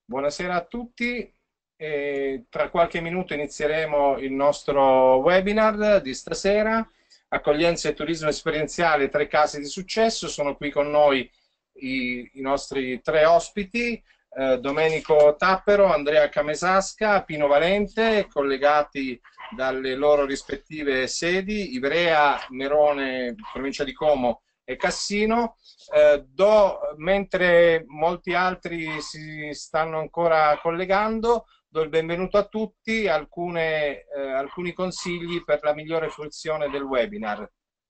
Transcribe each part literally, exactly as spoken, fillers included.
Buonasera a tutti. E tra qualche minuto inizieremo il nostro webinar di stasera, Accoglienza e turismo esperienziale, tre casi di successo. Sono qui con noi i, i nostri tre ospiti, eh, Domenico Tappero, Andrea Camesasca, Pino Valente, collegati dalle loro rispettive sedi, Ivrea, Merone, provincia di Como e Cassino. Eh, do, mentre molti altri si stanno ancora collegando, do il benvenuto a tutti, alcune, eh, alcuni consigli per la migliore fruizione del webinar.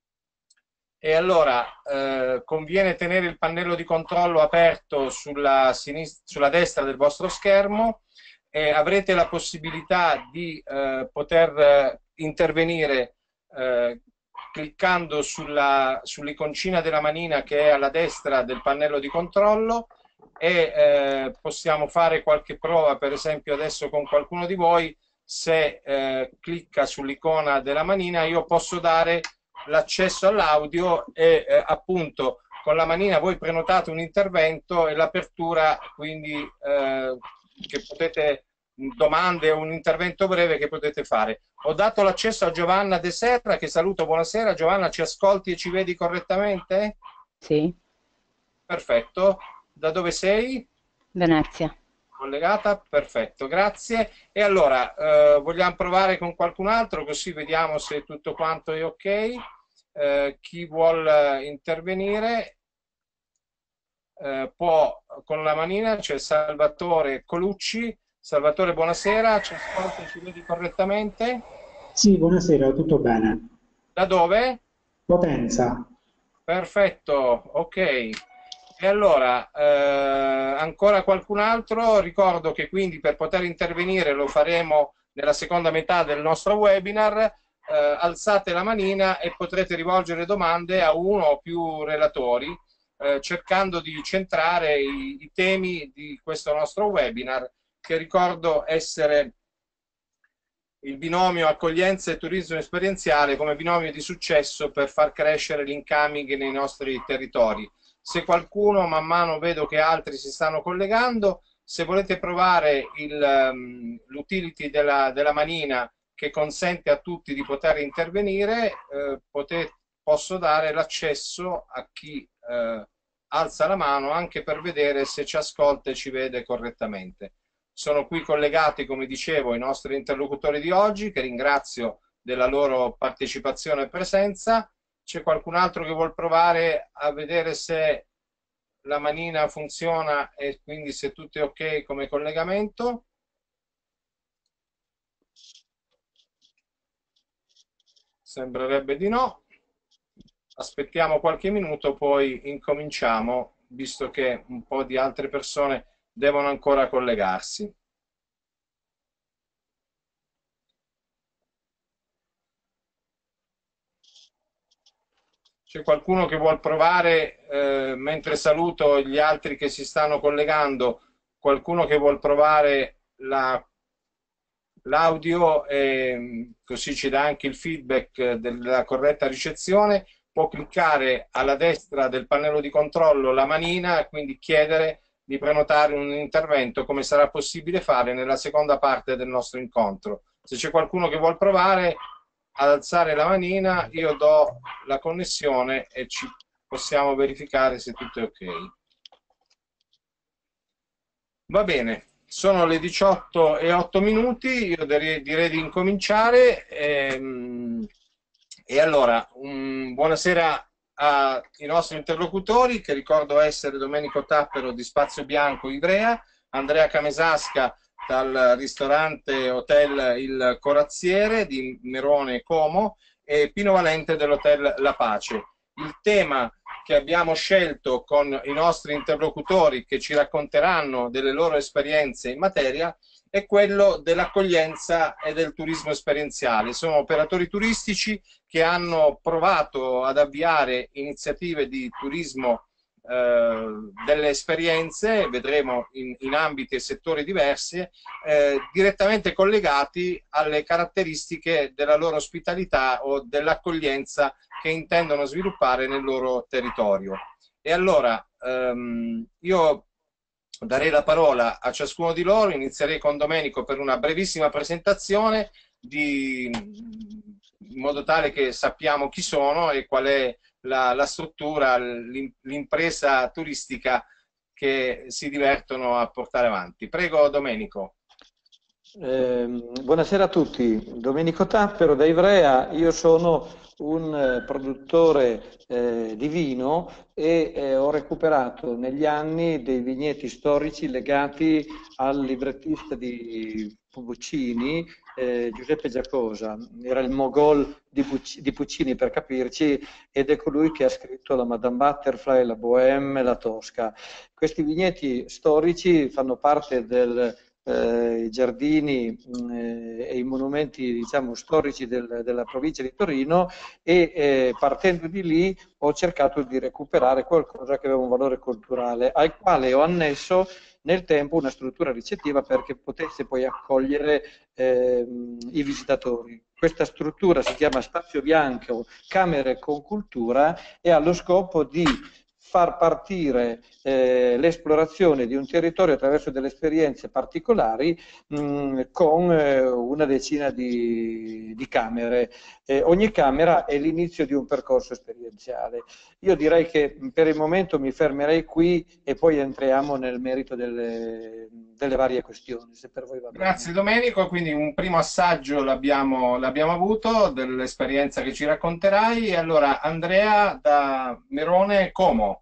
E allora, eh, conviene tenere il pannello di controllo aperto sulla, sulla destra del vostro schermo e avrete la possibilità di eh, poter intervenire eh, cliccando sull'iconcina della manina che è alla destra del pannello di controllo e eh, possiamo fare qualche prova, per esempio adesso con qualcuno di voi. Se eh, clicca sull'icona della manina io posso dare l'accesso all'audio e eh, appunto con la manina voi prenotate un intervento e l'apertura, quindi eh, che potete, domande o un intervento breve che potete fare. Ho dato l'accesso a Giovanna De Serra, che saluto. Buonasera Giovanna, ci ascolti e ci vedi correttamente? Sì, Perfetto. Da dove sei? Venezia. Collegata? Perfetto, grazie. E allora, eh, vogliamo provare con qualcun altro così vediamo se tutto quanto è ok. Eh, chi vuol intervenire eh, può con la manina. C'è Salvatore Colucci. Salvatore, buonasera, ci ascolti e ci vedi correttamente? Sì, buonasera, tutto bene. Da dove? Potenza. Perfetto, ok. E allora, eh, ancora qualcun altro? Ricordo che quindi per poter intervenire lo faremo nella seconda metà del nostro webinar. Eh, alzate la manina e potrete rivolgere domande a uno o più relatori, eh, cercando di centrare i, i temi di questo nostro webinar, che ricordo essere il binomio accoglienza e turismo esperienziale come binomio di successo per far crescere l'incoming nei nostri territori. Se qualcuno, man mano vedo che altri si stanno collegando, se volete provare l'utility della, della manina che consente a tutti di poter intervenire, eh, potete, posso dare l'accesso a chi eh, alza la mano anche per vedere se ci ascolta e ci vede correttamente. Sono qui collegati, come dicevo, i nostri interlocutori di oggi, che ringrazio della loro partecipazione e presenza. C'è qualcun altro che vuol provare a vedere se la manina funziona e quindi se tutto è ok come collegamento? Sembrerebbe di no. Aspettiamo qualche minuto, poi incominciamo, visto che un po' di altre persone devono ancora collegarsi. C'è qualcuno che vuol provare, eh, mentre saluto gli altri che si stanno collegando, qualcuno che vuol provare l'audio e così ci dà anche il feedback della corretta ricezione, può cliccare alla destra del pannello di controllo la manina e quindi chiedere di prenotare un intervento, come sarà possibile fare nella seconda parte del nostro incontro. Se c'è qualcuno che vuol provare ad alzare la manina, io do la connessione e ci possiamo verificare se tutto è ok. Va bene, sono le diciotto e otto minuti, io direi, direi di incominciare. Ehm, e allora, um, buonasera ai nostri interlocutori, che ricordo essere Domenico Tappero di Spazio Bianco Ivrea, Andrea Camesasca dal ristorante Hotel Il Corazziere di Merone Como e Pino Valente dell'Hotel La Pace. Il tema che abbiamo scelto con i nostri interlocutori che ci racconteranno delle loro esperienze in materia è quello dell'accoglienza e del turismo esperienziale. Sono operatori turistici che hanno provato ad avviare iniziative di turismo eh, delle esperienze, vedremo in, in ambiti e settori diversi, eh, direttamente collegati alle caratteristiche della loro ospitalità o dell'accoglienza che intendono sviluppare nel loro territorio. E allora ehm, io darei la parola a ciascuno di loro, inizierei con Domenico per una brevissima presentazione di, in modo tale che sappiamo chi sono e qual è la, la struttura, l'impresa turistica che si divertono a portare avanti. Prego Domenico. Eh, buonasera a tutti, Domenico Tappero da Ivrea. Io sono un eh, produttore eh, di vino e eh, ho recuperato negli anni dei vigneti storici legati al librettista di Puccini, eh, Giuseppe Giacosa. Era il Mogol di, Puc di Puccini, per capirci, ed è colui che ha scritto la Madame Butterfly, la Bohème, la Tosca. Questi vigneti storici fanno parte del Eh, i giardini mh, eh, e i monumenti, diciamo, storici del, della provincia di Torino, e eh, partendo di lì ho cercato di recuperare qualcosa che aveva un valore culturale, al quale ho annesso nel tempo una struttura ricettiva perché potesse poi accogliere eh, i visitatori. Questa struttura si chiama Spazio Bianco Camere con Cultura e ha lo scopo di far partire eh, l'esplorazione di un territorio attraverso delle esperienze particolari mh, con eh, una decina di, di camere. Eh, ogni camera è l'inizio di un percorso esperienziale. Io direi che per il momento mi fermerei qui e poi entriamo nel merito delle, delle varie questioni, se per voi va bene. Grazie Domenico, quindi un primo assaggio l'abbiamo avuto dell'esperienza che ci racconterai. E allora Andrea da Merone Como.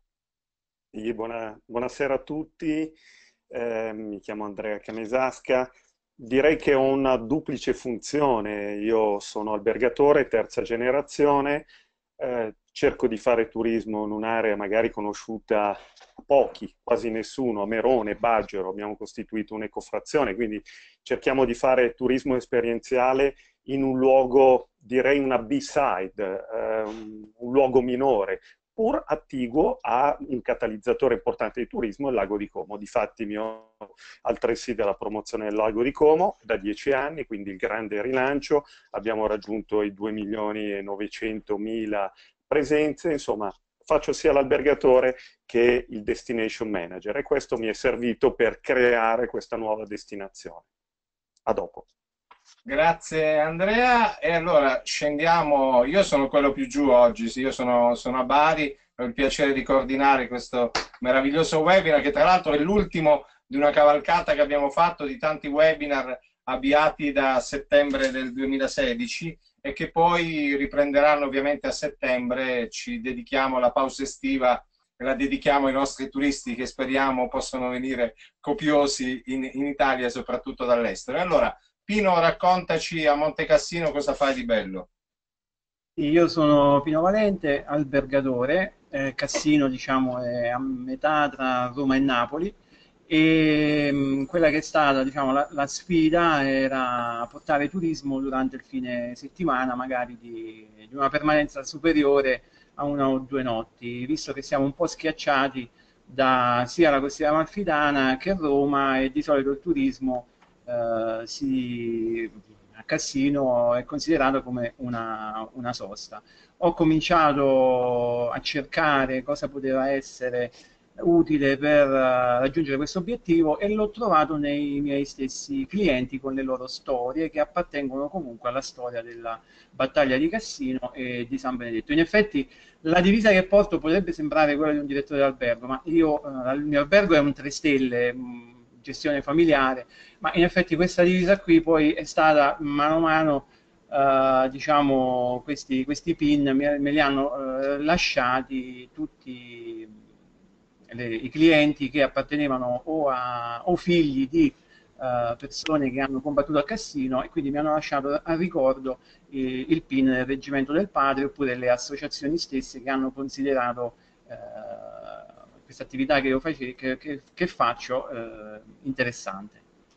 Buona, buonasera a tutti, eh, mi chiamo Andrea Camesasca. Direi che ho una duplice funzione. Io sono albergatore, terza generazione, eh, cerco di fare turismo in un'area magari conosciuta a pochi, quasi nessuno, a Merone, Baggero, abbiamo costituito un'ecofrazione, quindi cerchiamo di fare turismo esperienziale in un luogo, direi una B-side, eh, un, un luogo minore, pur attiguo a un catalizzatore importante di turismo, il Lago di Como. Difatti mi occupo altresì della promozione del Lago di Como da dieci anni, quindi il grande rilancio, abbiamo raggiunto i due milioni e novecentomila presenze, insomma faccio sia l'albergatore che il destination manager e questo mi è servito per creare questa nuova destinazione. A dopo. Grazie Andrea. E allora scendiamo, io sono quello più giù oggi, sì, io sono, sono a Bari, ho il piacere di coordinare questo meraviglioso webinar che tra l'altro è l'ultimo di una cavalcata che abbiamo fatto di tanti webinar avviati da settembre del duemilasedici e che poi riprenderanno ovviamente a settembre. Ci dedichiamo alla pausa estiva e la dedichiamo ai nostri turisti che speriamo possano venire copiosi in, in Italia e soprattutto dall'estero. Allora Pino, raccontaci a Monte Cassino cosa fai di bello. Io sono Pino Valente, albergatore, eh, Cassino diciamo è a metà tra Roma e Napoli e mh, quella che è stata diciamo, la, la sfida era portare turismo durante il fine settimana, magari di, di una permanenza superiore a una o due notti, visto che siamo un po' schiacciati da sia la costiera amalfitana che Roma e di solito il turismo Uh, si, a Cassino è considerato come una, una sosta. Ho cominciato a cercare cosa poteva essere utile per uh, raggiungere questo obiettivo e l'ho trovato nei miei stessi clienti con le loro storie che appartengono comunque alla storia della battaglia di Cassino e di San Benedetto. In effetti la divisa che porto potrebbe sembrare quella di un direttore d'albergo, ma io, uh, il mio albergo è un tre stelle, mh, gestione familiare, ma in effetti questa divisa qui poi è stata mano a mano, eh, diciamo, questi, questi pin me, me li hanno eh, lasciati tutti le, i clienti che appartenevano o a o figli di eh, persone che hanno combattuto a Cassino e quindi mi hanno lasciato a ricordo eh, il pin del reggimento del padre oppure le associazioni stesse che hanno considerato eh, questa attività che io face, che, che, che faccio eh, interessante.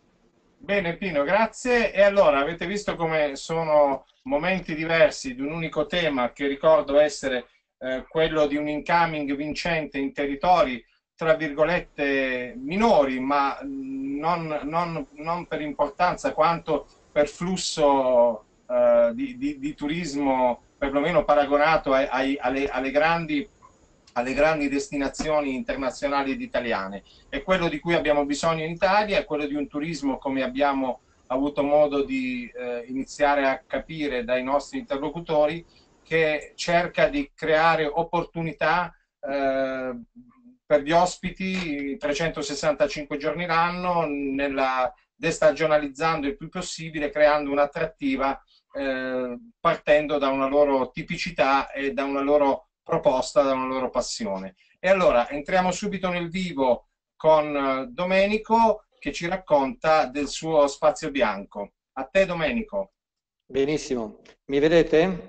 Bene Pino, grazie. E allora avete visto come sono momenti diversi di un unico tema che ricordo essere eh, quello di un incoming vincente in territori tra virgolette minori, ma non, non, non per importanza quanto per flusso eh, di, di, di turismo perlomeno paragonato ai, ai, alle, alle grandi alle grandi destinazioni internazionali ed italiane. È quello di cui abbiamo bisogno in Italia, è quello di un turismo, come abbiamo avuto modo di eh, iniziare a capire dai nostri interlocutori, che cerca di creare opportunità eh, per gli ospiti trecentosessantacinque giorni l'anno, nella, destagionalizzando il più possibile, creando un'attrattiva eh, partendo da una loro tipicità e da una loro proposta, da una loro passione. E allora entriamo subito nel vivo con Domenico, che ci racconta del suo spazio bianco. A te, Domenico. Benissimo, mi vedete?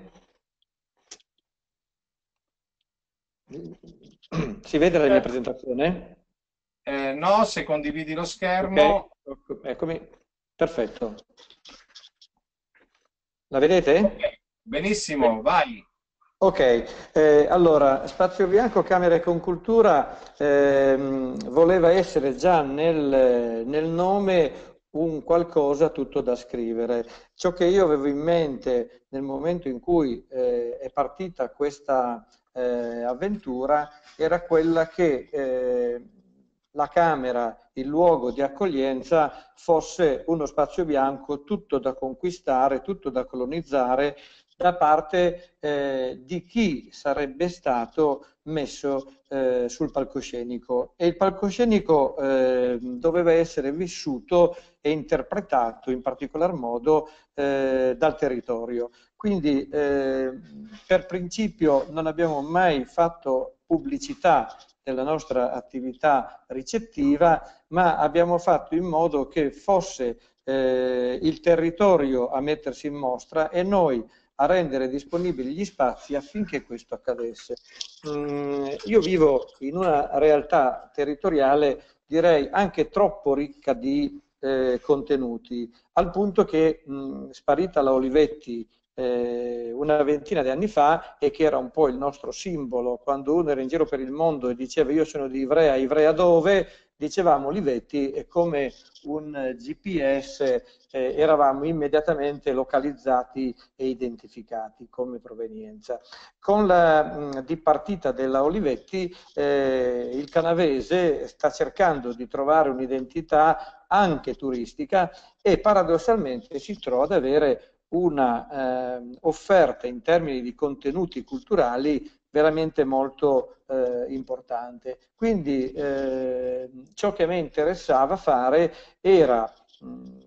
Si vede la mia presentazione? Eh, no, se condividi lo schermo. Okay. Eccomi, perfetto. La vedete? Okay. Benissimo, vai. Ok, eh, allora, Spazio Bianco, Camera e Concultura ehm, voleva essere già nel, nel nome un qualcosa tutto da scrivere. Ciò che io avevo in mente nel momento in cui eh, è partita questa eh, avventura era quella che eh, la Camera, il luogo di accoglienza, fosse uno spazio bianco tutto da conquistare, tutto da colonizzare da parte eh, di chi sarebbe stato messo eh, sul palcoscenico. E il palcoscenico eh, doveva essere vissuto e interpretato in particolar modo eh, dal territorio. Quindi eh, per principio non abbiamo mai fatto pubblicità della nostra attività ricettiva, ma abbiamo fatto in modo che fosse eh, il territorio a mettersi in mostra e noi a rendere disponibili gli spazi affinché questo accadesse. Mm, io vivo in una realtà territoriale, direi anche troppo ricca di eh, contenuti, al punto che mh, sparita la Olivetti eh, una ventina di anni fa, e che era un po' il nostro simbolo, quando uno era in giro per il mondo e diceva io sono di Ivrea, Ivrea dove? Dicevamo Olivetti, e come un G P S eh, eravamo immediatamente localizzati e identificati come provenienza. Con la mh, dipartita della Olivetti eh, il canavese sta cercando di trovare un'identità anche turistica e paradossalmente si trova ad avere una eh, offerta in termini di contenuti culturali veramente molto eh, importante. Quindi eh, ciò che mi interessava fare era mh,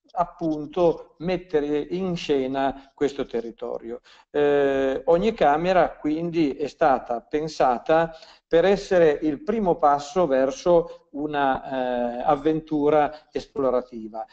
appunto mettere in scena questo territorio. Eh, ogni camera quindi è stata pensata per essere il primo passo verso una eh, avventura esplorativa.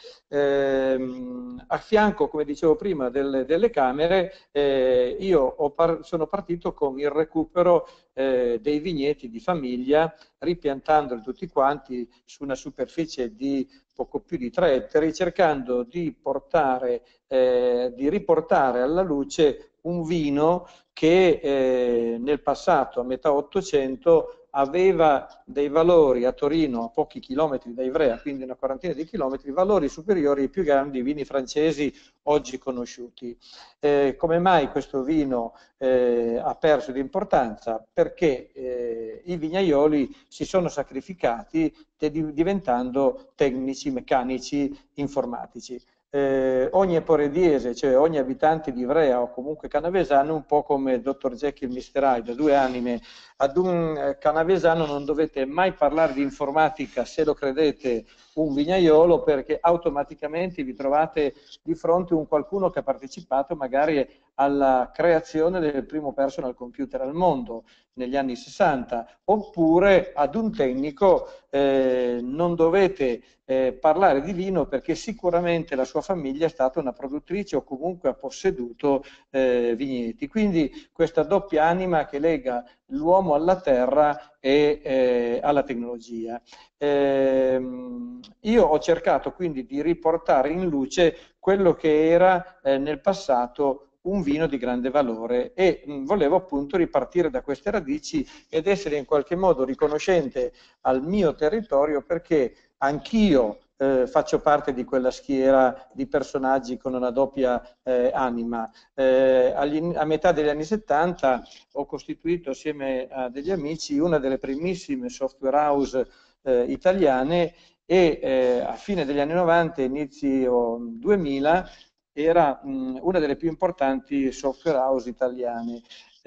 Eh, a fianco, come dicevo prima, delle, delle camere, eh, io ho par- sono partito con il recupero eh, dei vigneti di famiglia, ripiantandoli tutti quanti su una superficie di poco più di tre ettari, cercando di portare, eh, di riportare alla luce un vino che eh, nel passato, a metà Ottocento, aveva dei valori a Torino, a pochi chilometri da Ivrea, quindi una quarantina di chilometri, valori superiori ai più grandi vini francesi oggi conosciuti. Eh, come mai questo vino eh, ha perso di importanza? Perché eh, i vignaioli si sono sacrificati diventando tecnici, meccanici, informatici. Eh, ogni eporediese, cioè ogni abitante di Ivrea o comunque canavesano, un po' come dottor Jekyll e mister Hyde, due anime. Ad un eh, canavesano non dovete mai parlare di informatica, se lo credete un vignaiolo, perché automaticamente vi trovate di fronte un qualcuno che ha partecipato magari alla creazione del primo personal computer al mondo negli anni sessanta, oppure ad un tecnico eh, non dovete eh, parlare di vino perché sicuramente la sua famiglia è stata una produttrice o comunque ha posseduto eh, vigneti. Quindi questa doppia anima che lega l'uomo alla terra e eh, alla tecnologia. Eh, io ho cercato quindi di riportare in luce quello che era eh, nel passato un vino di grande valore e mh, volevo appunto ripartire da queste radici ed essere in qualche modo riconoscente al mio territorio, perché anch'io eh, faccio parte di quella schiera di personaggi con una doppia eh, anima. Eh, agli, a metà degli anni settanta ho costituito assieme a degli amici una delle primissime software house eh, italiane e eh, a fine degli anni novanta, inizio duemila, era mh, una delle più importanti software house italiane.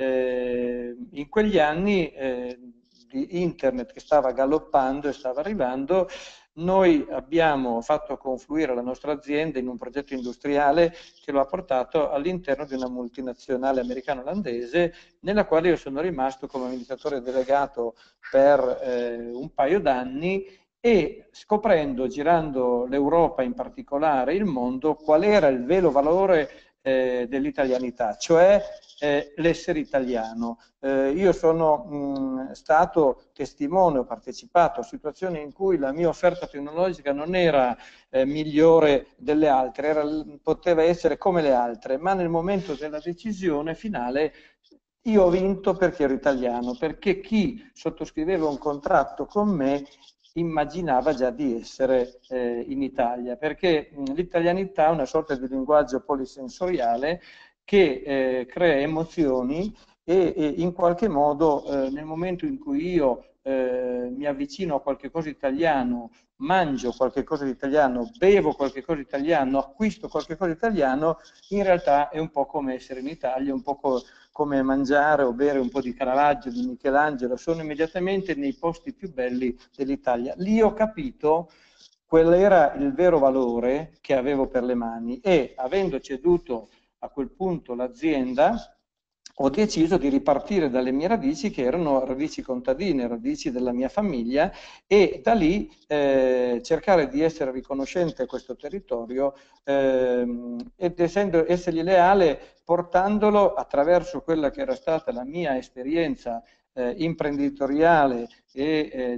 Eh, in quegli anni eh, di internet che stava galoppando e stava arrivando, noi abbiamo fatto confluire la nostra azienda in un progetto industriale che lo ha portato all'interno di una multinazionale americano-olandese, nella quale io sono rimasto come amministratore delegato per eh, un paio d'anni, e scoprendo, girando l'Europa in particolare, il mondo, qual era il vero valore eh, dell'italianità, cioè eh, l'essere italiano. Eh, io sono mh, stato testimone, ho partecipato a situazioni in cui la mia offerta tecnologica non era eh, migliore delle altre, era, poteva essere come le altre, ma nel momento della decisione finale io ho vinto perché ero italiano, perché chi sottoscriveva un contratto con me immaginava già di essere eh, in Italia, perché l'italianità è una sorta di linguaggio polisensoriale che eh, crea emozioni e, e in qualche modo eh, nel momento in cui io eh, mi avvicino a qualche cosa italiano, mangio qualche cosa di italiano, bevo qualche cosa di italiano, acquisto qualche cosa di italiano, in realtà è un po' come essere in Italia, un po' come mangiare o bere un po' di Caravaggio, di Michelangelo, sono immediatamente nei posti più belli dell'Italia. Lì ho capito qual era il vero valore che avevo per le mani e, avendo ceduto a quel punto l'azienda, ho deciso di ripartire dalle mie radici, che erano radici contadine, radici della mia famiglia, e da lì eh, cercare di essere riconoscente a questo territorio eh, ed essendo, essergli leale, portandolo attraverso quella che era stata la mia esperienza eh, imprenditoriale e eh,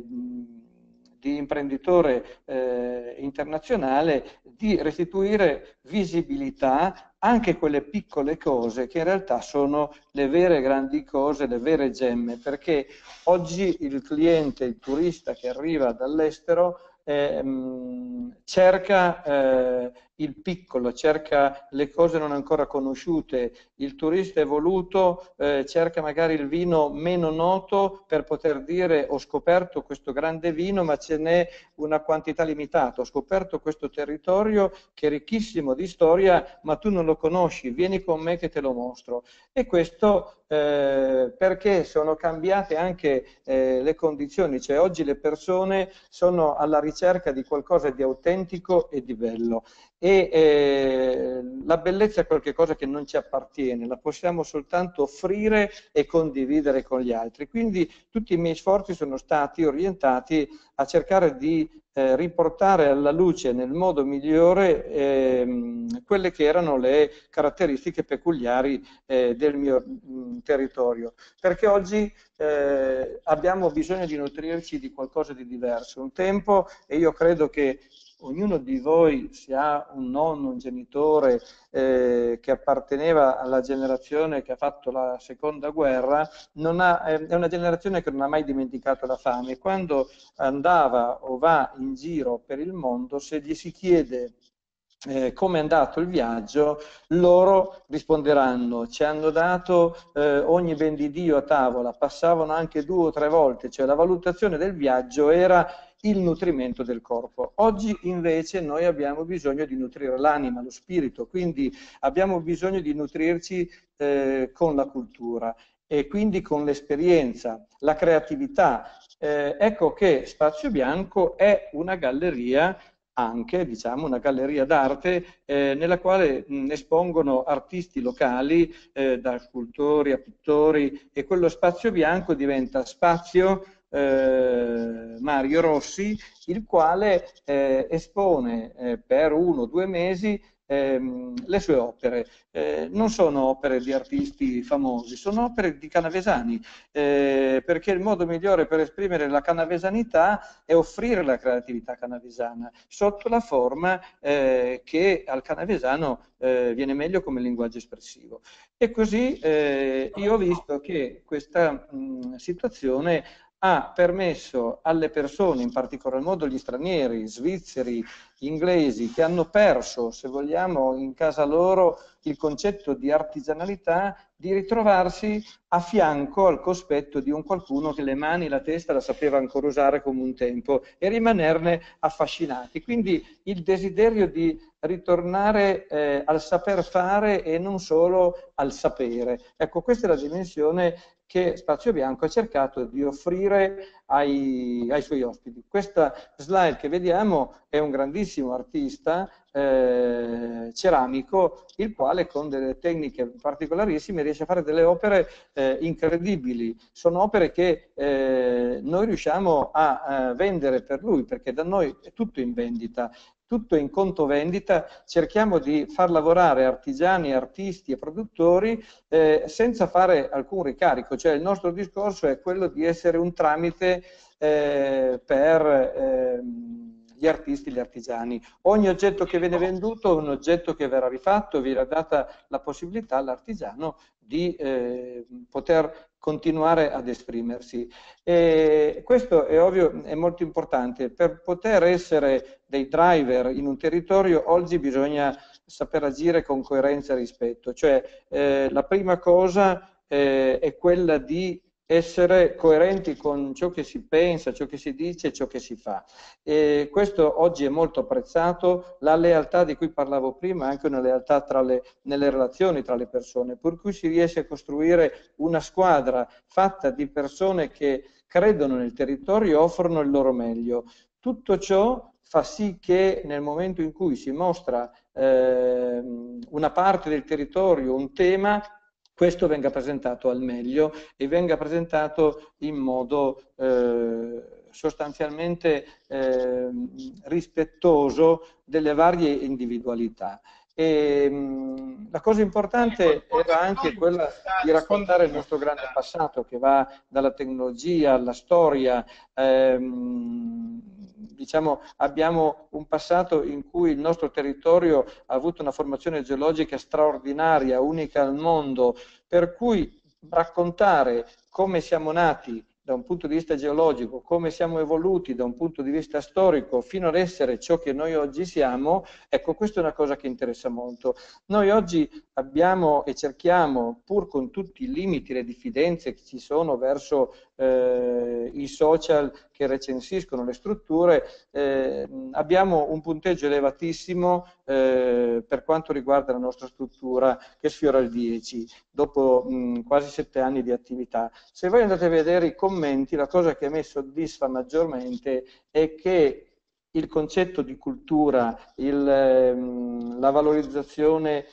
di imprenditore eh, internazionale, di restituire visibilità anche a quelle piccole cose che in realtà sono le vere grandi cose, le vere gemme, perché oggi il cliente, il turista che arriva dall'estero eh, mh, cerca eh, il piccolo, cerca le cose non ancora conosciute, il turista evoluto eh, cerca magari il vino meno noto per poter dire ho scoperto questo grande vino ma ce n'è una quantità limitata, ho scoperto questo territorio che è ricchissimo di storia ma tu non lo conosci, vieni con me che te lo mostro. E questo eh, perché sono cambiate anche eh, le condizioni, cioè oggi le persone sono alla ricerca di qualcosa di autentico e di bello. E eh, la bellezza è qualcosa che non ci appartiene, la possiamo soltanto offrire e condividere con gli altri. Quindi tutti i miei sforzi sono stati orientati a cercare di eh, riportare alla luce nel modo migliore eh, quelle che erano le caratteristiche peculiari eh, del mio mh, territorio. Perché oggi eh, abbiamo bisogno di nutrirci di qualcosa di diverso. Un tempo, e io credo che ognuno di voi, se ha un nonno, un genitore eh, che apparteneva alla generazione che ha fatto la seconda guerra, non ha, è una generazione che non ha mai dimenticato la fame. Quando andava o va in giro per il mondo, se gli si chiede Eh, come è andato il viaggio, loro risponderanno: ci hanno dato eh, ogni ben di Dio a tavola, passavano anche due o tre volte, cioè la valutazione del viaggio era il nutrimento del corpo. Oggi invece noi abbiamo bisogno di nutrire l'anima, lo spirito, quindi abbiamo bisogno di nutrirci eh, con la cultura e quindi con l'esperienza, la creatività. Eh, ecco che Spazio Bianco è una galleria, anche diciamo una galleria d'arte eh, nella quale mh, espongono artisti locali eh, da scultori a pittori, e quello Spazio Bianco diventa Spazio eh, Mario Rossi, il quale eh, espone eh, per uno o due mesi ehm, le sue opere. Eh, non sono opere di artisti famosi, sono opere di canavesani, eh, perché il modo migliore per esprimere la canavesanità è offrire la creatività canavesana sotto la forma eh, che al canavesano eh, viene meglio come linguaggio espressivo. E così eh, io ho visto che questa mh, situazione ha permesso alle persone, in particolar modo gli stranieri, svizzeri, inglesi, che hanno perso, se vogliamo, in casa loro il concetto di artigianalità, di ritrovarsi a fianco al cospetto di un qualcuno che le mani e la testa la sapeva ancora usare come un tempo e rimanerne affascinati. Quindi il desiderio di ritornare eh, al saper fare e non solo al sapere. Ecco, questa è la dimensione che Spazio Bianco ha cercato di offrire ai, ai suoi ospiti. Questa slide che vediamo è un grandissimo artista eh, ceramico, il quale con delle tecniche particolarissime riesce a fare delle opere eh, incredibili. Sono opere che eh, noi riusciamo a, a vendere per lui, perché da noi è tutto in vendita. Tutto in conto vendita, cerchiamo di far lavorare artigiani, artisti e produttori eh, senza fare alcun ricarico, cioè il nostro discorso è quello di essere un tramite eh, per eh, gli artisti e gli artigiani. Ogni oggetto che viene venduto è un oggetto che verrà rifatto, viene data la possibilità all'artigiano di eh, poter continuare ad esprimersi. E questo è ovvio, è molto importante. Per poter essere dei driver in un territorio oggi bisogna saper agire con coerenza e rispetto, cioè eh, la prima cosa eh, è quella di essere coerenti con ciò che si pensa, ciò che si dice, ciò che si fa. E questo oggi è molto apprezzato, la lealtà di cui parlavo prima è anche una lealtà tra le, nelle relazioni tra le persone, per cui si riesce a costruire una squadra fatta di persone che credono nel territorio e offrono il loro meglio. Tutto ciò fa sì che nel momento in cui si mostra eh, una parte del territorio, un tema, questo venga presentato al meglio e venga presentato in modo eh, sostanzialmente eh, rispettoso delle varie individualità. E, mh, la cosa importante era anche quella di raccontare il nostro grande passato, che va dalla tecnologia alla storia. Ehm, diciamo, abbiamo un passato in cui il nostro territorio ha avuto una formazione geologica straordinaria, unica al mondo, per cui raccontare come siamo nati da un punto di vista geologico, come siamo evoluti da un punto di vista storico fino ad essere ciò che noi oggi siamo, ecco, questa è una cosa che interessa molto. Noi oggi abbiamo e cerchiamo, pur con tutti i limiti e le diffidenze che ci sono verso eh, i social che recensiscono le strutture, eh, abbiamo un punteggio elevatissimo eh, per quanto riguarda la nostra struttura, che sfiora il dieci, dopo mh, quasi sette anni di attività. Se voi andate a vedere i commenti, la cosa che a me soddisfa maggiormente è che il concetto di cultura, il, ehm, la valorizzazione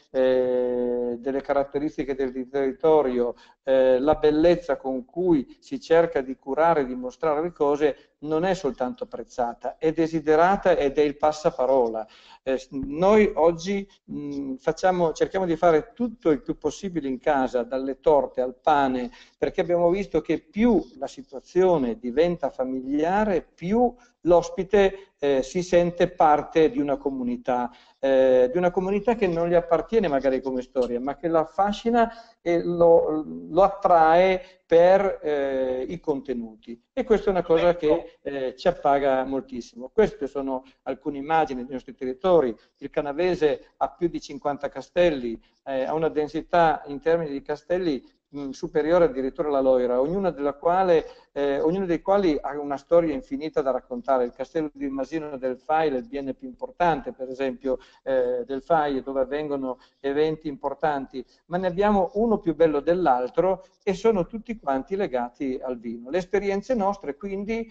eh, delle caratteristiche del territorio, eh, la bellezza con cui si cerca di curare e di mostrare le cose non è soltanto apprezzata, è desiderata ed è il passaparola. Eh, noi oggi mh, facciamo, cerchiamo di fare tutto il più possibile in casa, dalle torte al pane, perché abbiamo visto che più la situazione diventa familiare, più l'ospite eh, si sente parte di una comunità, eh, di una comunità che non gli appartiene magari come storia, ma che lo affascina e lo, lo attrae per eh, i contenuti. E questa è una cosa che eh, ci appaga moltissimo. Queste sono alcune immagini dei nostri territori. Il Canavese ha più di cinquanta castelli, eh, ha una densità in termini di castelli mh, superiore addirittura alla Loira, ognuna della quale, eh, ognuno dei quali ha una storia infinita da raccontare. Il castello di Masino del Faile è il bene più importante, per esempio, eh, del Faile, dove avvengono eventi importanti, ma ne abbiamo uno più bello dell'altro e sono tutti quanti legati al vino. Le esperienze nostre quindi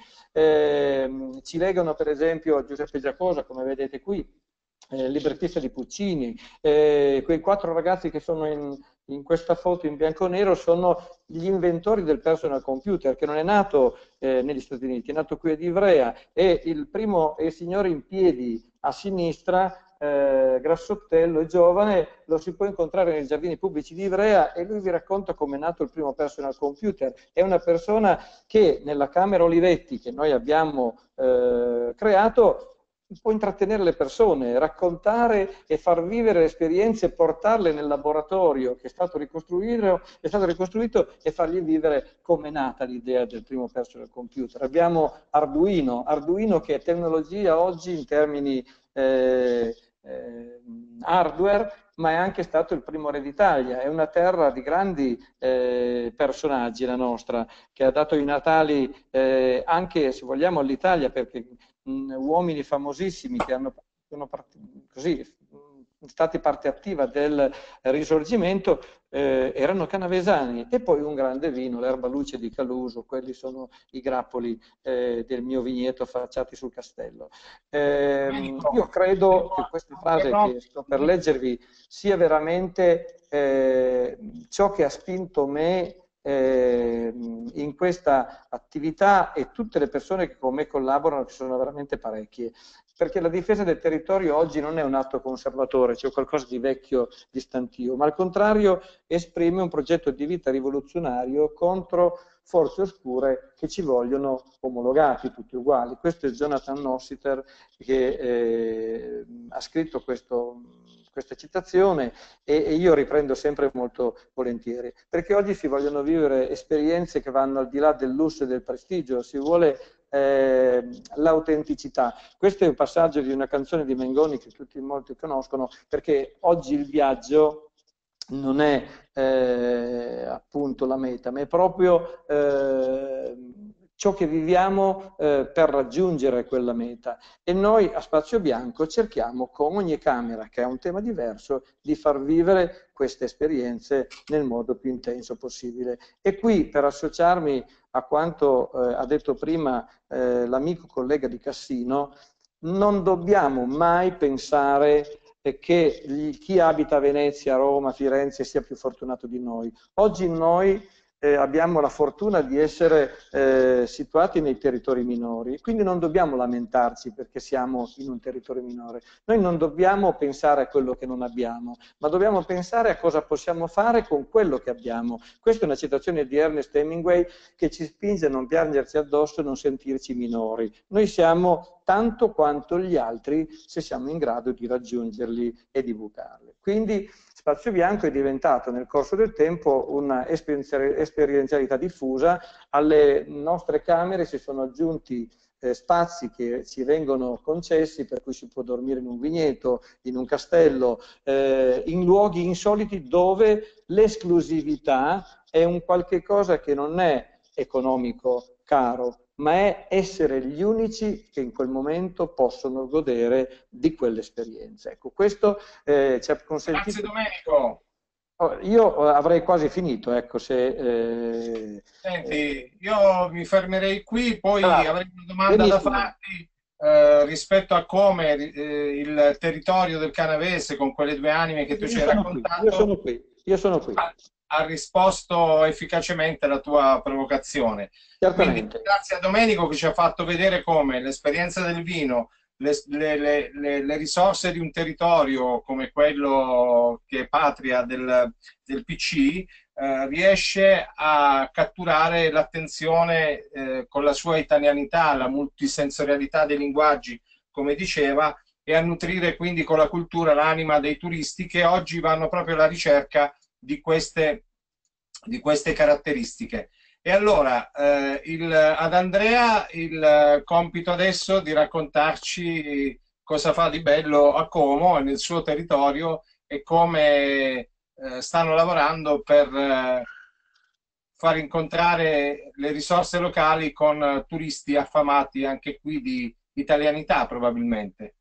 eh, ci legano per esempio a Giuseppe Giacosa, come vedete qui, eh, librettista di Puccini, eh, quei quattro ragazzi che sono in, in questa foto in bianco e nero sono gli inventori del personal computer, che non è nato eh, negli Stati Uniti, è nato qui ad Ivrea, e il primo il signore in piedi a sinistra, Eh, grassottello e giovane, lo si può incontrare nei giardini pubblici di Ivrea e lui vi racconta come è nato il primo personal computer. È una persona che nella Camera Olivetti che noi abbiamo eh, creato può intrattenere le persone, raccontare e far vivere le esperienze, portarle nel laboratorio che è stato ricostruito, è stato ricostruito e fargli vivere come è nata l'idea del primo personal computer. Abbiamo Arduino, Arduino che è tecnologia oggi in termini eh, eh, hardware, ma è anche stato il primo re d'Italia. È una terra di grandi eh, personaggi, la nostra, che ha dato i natali eh, anche, se vogliamo, all'Italia, perché mh, uomini famosissimi che hanno, sono così, mh, stati parte attiva del Risorgimento eh, erano canavesani. E poi un grande vino, l'Erba Luce di Caluso, quelli sono i grappoli eh, del mio vigneto affacciati sul castello. Eh, io credo che questa frase che sto per leggervi sia veramente eh, ciò che ha spinto me eh, in questa attività, e tutte le persone che con me collaborano, che sono veramente parecchie, perché la difesa del territorio oggi non è un atto conservatore, cioè qualcosa di vecchio, di stantio, ma al contrario esprime un progetto di vita rivoluzionario contro forze oscure che ci vogliono omologati, tutti uguali. Questo è Jonathan Nossiter che eh, ha scritto questo, questa citazione, e, e io riprendo sempre molto volentieri, perché oggi si vogliono vivere esperienze che vanno al di là del lusso e del prestigio, si vuole eh, l'autenticità. Questo è un passaggio di una canzone di Mengoni che tutti molti conoscono, perché oggi il viaggio non è eh, appunto la meta, ma è proprio eh, ciò che viviamo eh, per raggiungere quella meta. E noi a Spazio Bianco cerchiamo, con ogni camera che ha un tema diverso, di far vivere queste esperienze nel modo più intenso possibile. E qui, per associarmi a quanto eh, ha detto prima eh, l'amico collega di Cassino, non dobbiamo mai pensare che gli, chi abita a Venezia, Roma, Firenze sia più fortunato di noi. Oggi noi eh, abbiamo la fortuna di essere eh, situati nei territori minori, quindi non dobbiamo lamentarci perché siamo in un territorio minore. Noi non dobbiamo pensare a quello che non abbiamo, ma dobbiamo pensare a cosa possiamo fare con quello che abbiamo. Questa è una citazione di Ernest Hemingway che ci spinge a non piangerci addosso e non sentirci minori. Noi siamo tanto quanto gli altri se siamo in grado di raggiungerli e di bucarli. Quindi Spazio Bianco è diventato nel corso del tempo una esperienzialità diffusa. Alle nostre camere si sono aggiunti eh, spazi che ci vengono concessi, per cui si può dormire in un vigneto, in un castello, eh, in luoghi insoliti dove l'esclusività è un qualche cosa che non è economico caro, ma è essere gli unici che in quel momento possono godere di quell'esperienza. Ecco, questo eh, ci ha consentito... Grazie Domenico. Io avrei quasi finito, ecco, se... Eh, Senti, eh, io mi fermerei qui, poi bravo, avrei una domanda benissimo. da farti eh, rispetto a come eh, il territorio del Canavese, con quelle due anime che tu Io ci hai sono qui, raccontato, io sono qui, io sono qui. Ha, ha risposto efficacemente alla tua provocazione. Quindi Certamente. grazie a Domenico che ci ha fatto vedere come l'esperienza del vino, le, le, le, le risorse di un territorio come quello che è patria del, del P C eh, riesce a catturare l'attenzione eh, con la sua italianità, la multisensorialità dei linguaggi, come diceva, e a nutrire quindi con la cultura l'anima dei turisti che oggi vanno proprio alla ricerca di queste, di queste caratteristiche. E allora eh, il, ad Andrea il compito adesso di raccontarci cosa fa di bello a Como e nel suo territorio e come eh, stanno lavorando per eh, far incontrare le risorse locali con turisti affamati anche qui di italianità probabilmente.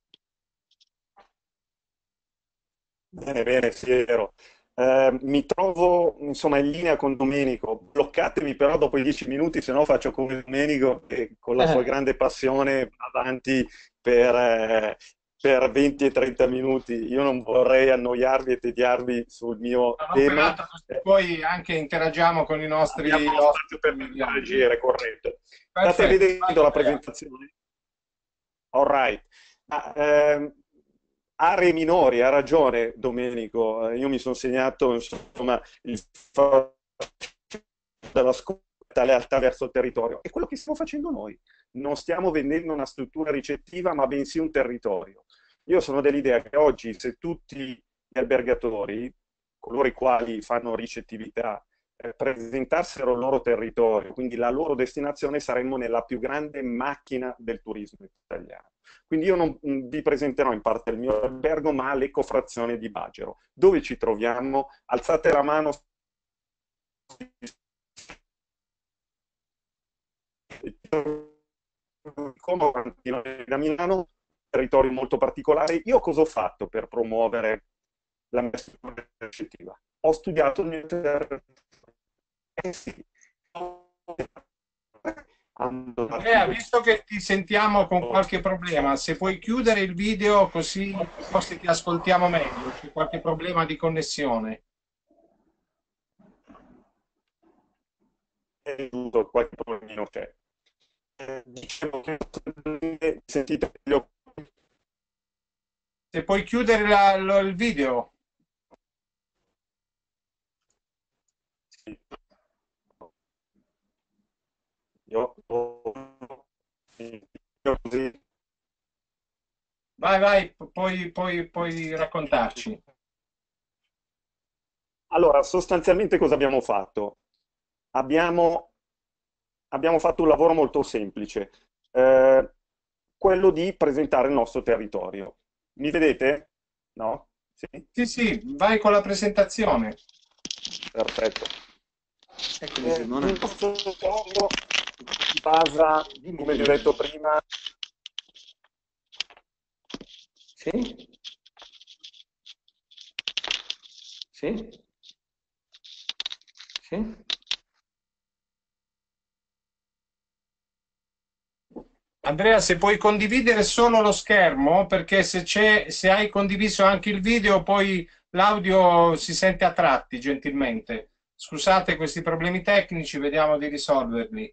Bene, bene, Piero. Eh, mi trovo insomma in linea con Domenico. Bloccatemi però dopo i dieci minuti, se no faccio come Domenico che con la sua grande passione va avanti per, eh, per venti e trenta minuti. Io non vorrei annoiarvi e tediarvi sul mio No, tema. eh, poi anche interagiamo con i nostri Abbiamo uno spazio per interagire, corretto. Perfetto. State vedendo la presentazione? All right. Ah, ehm, aree minori, ha ragione Domenico, io mi sono segnato insomma il fatto della scuola certa lealtà verso il territorio. È quello che stiamo facendo noi. Non stiamo vendendo una struttura ricettiva, ma bensì un territorio. Io sono dell'idea che oggi, se tutti gli albergatori, coloro i quali fanno ricettività, eh, presentassero il loro territorio, quindi la loro destinazione, saremmo nella più grande macchina del turismo italiano. Quindi io non vi presenterò in parte il mio albergo, ma l'ecofrazione di Bagero. Dove ci troviamo? Alzate la mano. Como da Milano, territorio molto particolare. Io cosa ho fatto per promuovere la mia struttura ricettiva? Ho studiato il mio territorio. Eh sì. Andrea, visto che ti sentiamo con qualche problema, se puoi chiudere il video così forse ti ascoltiamo meglio, c'è qualche problema di connessione. Qualche problemino c'è. Eh, dicevo che sentite meglio. Se puoi chiudere la, lo, il video. Sì. Io, così. Vai, vai, puoi, puoi, puoi raccontarci. Allora, sostanzialmente cosa abbiamo fatto? Abbiamo, abbiamo fatto un lavoro molto semplice, eh, quello di presentare il nostro territorio. Mi vedete? No? Sì? Sì, sì, vai con la presentazione. Perfetto. Eccomi, Eh, Simone. il nostro territorio si basa, come vi ho detto prima, Sì? Sì? Sì? Andrea, se puoi condividere solo lo schermo, perché se c'è, se hai condiviso anche il video, poi l'audio si sente a tratti, gentilmente. Scusate questi problemi tecnici, vediamo di risolverli.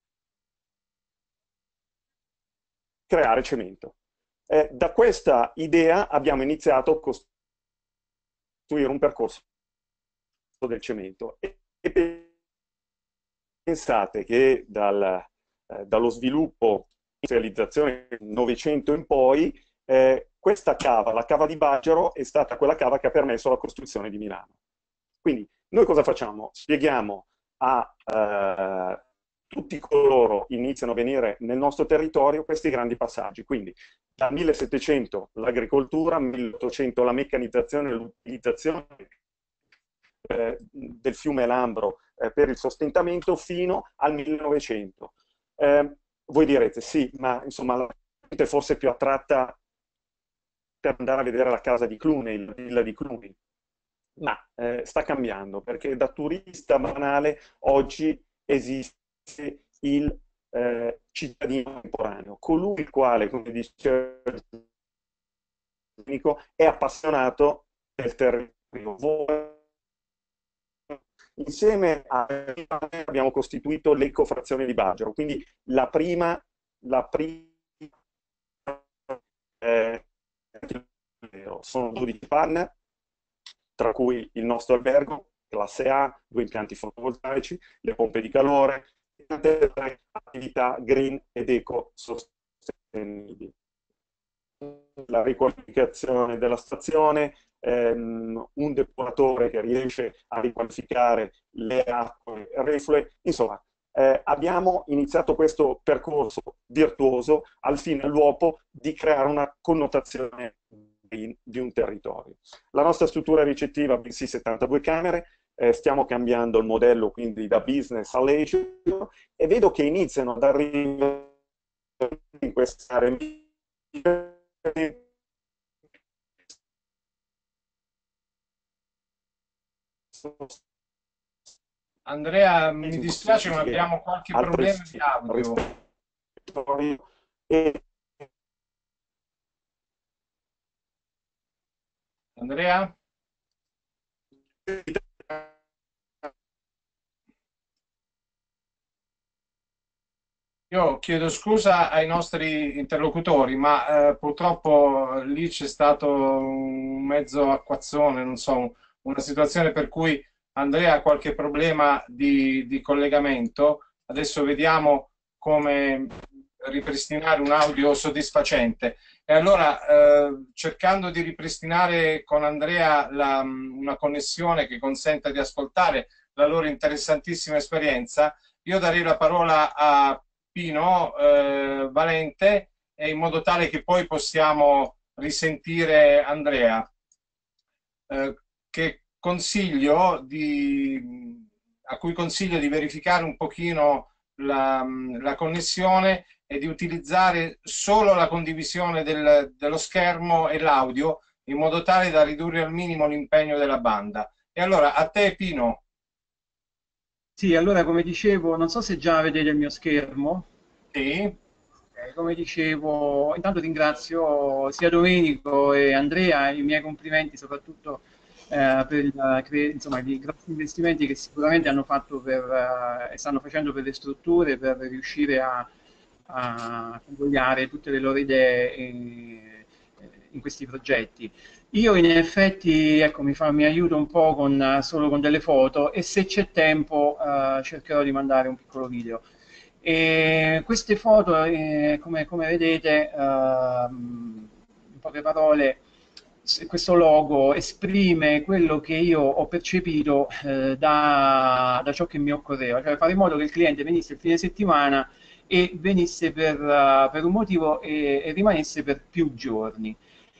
creare cemento. Eh, da questa idea abbiamo iniziato a costruire un percorso del cemento. E, e pensate che dal, eh, dallo sviluppo industrializzazione del Novecento in poi, eh, questa cava, la cava di Baggero, è stata quella cava che ha permesso la costruzione di Milano. Quindi noi cosa facciamo? Spieghiamo a eh, tutti coloro che iniziano a venire nel nostro territorio questi grandi passaggi. Quindi dal millesettecento l'agricoltura, milleottocento la meccanizzazione e l'utilizzazione eh, del fiume Lambro eh, per il sostentamento, fino al millenovecento. Eh, voi direte, sì, ma insomma la gente forse è più attratta per andare a vedere la casa di Cluny, la villa di Cluny. Ma eh, sta cambiando, perché da turista banale oggi esiste il eh, cittadino temporaneo, colui il quale, come dice Nico, è appassionato del territorio. Insieme a abbiamo costituito l'ecofrazione di Baggero, quindi la prima, la prima eh, sono dodici partner, tra cui il nostro albergo, classe A, due impianti fotovoltaici, le pompe di calore, e tante attività green ed eco sostenibili. La riqualificazione della stazione, ehm, un depuratore che riesce a riqualificare le acque reflue, insomma, eh, abbiamo iniziato questo percorso virtuoso al fine e all'uopo di creare una connotazione di, di un territorio. La nostra struttura ricettiva ha bensì settantadue camere, eh, stiamo cambiando il modello quindi da business a leisure, e vedo che iniziano ad arrivare in questa area. Andrea, mi dispiace, ma abbiamo qualche problema di audio. Andrea? Io chiedo scusa ai nostri interlocutori, ma eh, purtroppo lì c'è stato un mezzo acquazzone, non so, una situazione per cui Andrea ha qualche problema di, di collegamento. Adesso vediamo come ripristinare un audio soddisfacente. E allora, eh, cercando di ripristinare con Andrea la, una connessione che consenta di ascoltare la loro interessantissima esperienza, io darei la parola a Pino eh, Valente, e in modo tale che poi possiamo risentire Andrea. Eh, che consiglio di, a cui consiglio di verificare un pochino la, la connessione e di utilizzare solo la condivisione del, dello schermo e l'audio, in modo tale da ridurre al minimo l'impegno della banda. E allora, a te Pino. Sì, allora come dicevo, non so se già vedete il mio schermo. Sì. Come dicevo, intanto ringrazio sia Domenico e Andrea, i miei complimenti soprattutto eh, per il, insomma, i grossi investimenti che sicuramente hanno fatto per, eh, e stanno facendo per le strutture per riuscire a, a convogliare tutte le loro idee in, in questi progetti. Io in effetti, ecco, mi, fa, mi aiuto un po' con, solo con delle foto, e se c'è tempo eh, cercherò di mandare un piccolo video. E queste foto, eh, come, come vedete, uh, in poche parole, questo logo esprime quello che io ho percepito eh, da, da ciò che mi occorreva, cioè fare in modo che il cliente venisse il fine settimana e venisse per, uh, per un motivo e, e rimanesse per più giorni.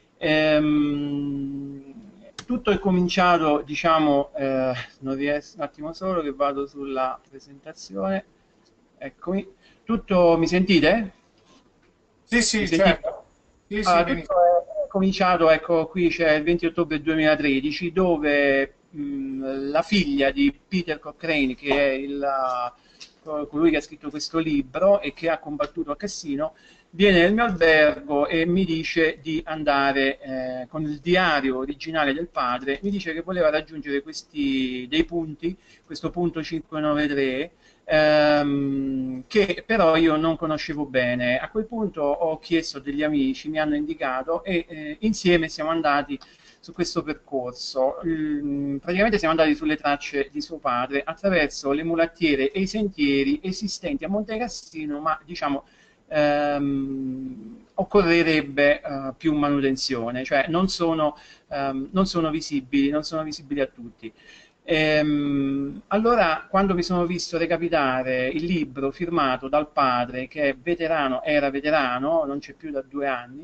Ehm, tutto è cominciato, diciamo, eh, non riesco, un attimo solo che vado sulla presentazione. Eccomi. Tutto, mi sentite? Sì, sì, mi certo. Sì, ah, sì, tutto è cominciato, ecco, qui c'è il venti ottobre duemilatredici, dove mh, la figlia di Peter Cochrane, che è il, colui che ha scritto questo libro e che ha combattuto a Cassino, viene nel mio albergo e mi dice di andare eh, con il diario originale del padre, mi dice che voleva raggiungere questi dei punti, questo punto cinquecentonovantatré, ehm, che però io non conoscevo bene. A quel punto ho chiesto a degli amici, mi hanno indicato e eh, insieme siamo andati su questo percorso. Mm, praticamente siamo andati sulle tracce di suo padre attraverso le mulattiere e i sentieri esistenti a Monte Cassino, ma diciamo ehm, occorrerebbe uh, più manutenzione, cioè non sono, um, non sono visibili, non sono visibili a tutti. Ehm, allora, quando mi sono visto recapitare il libro firmato dal padre, che è veterano, era veterano, non c'è più da due anni,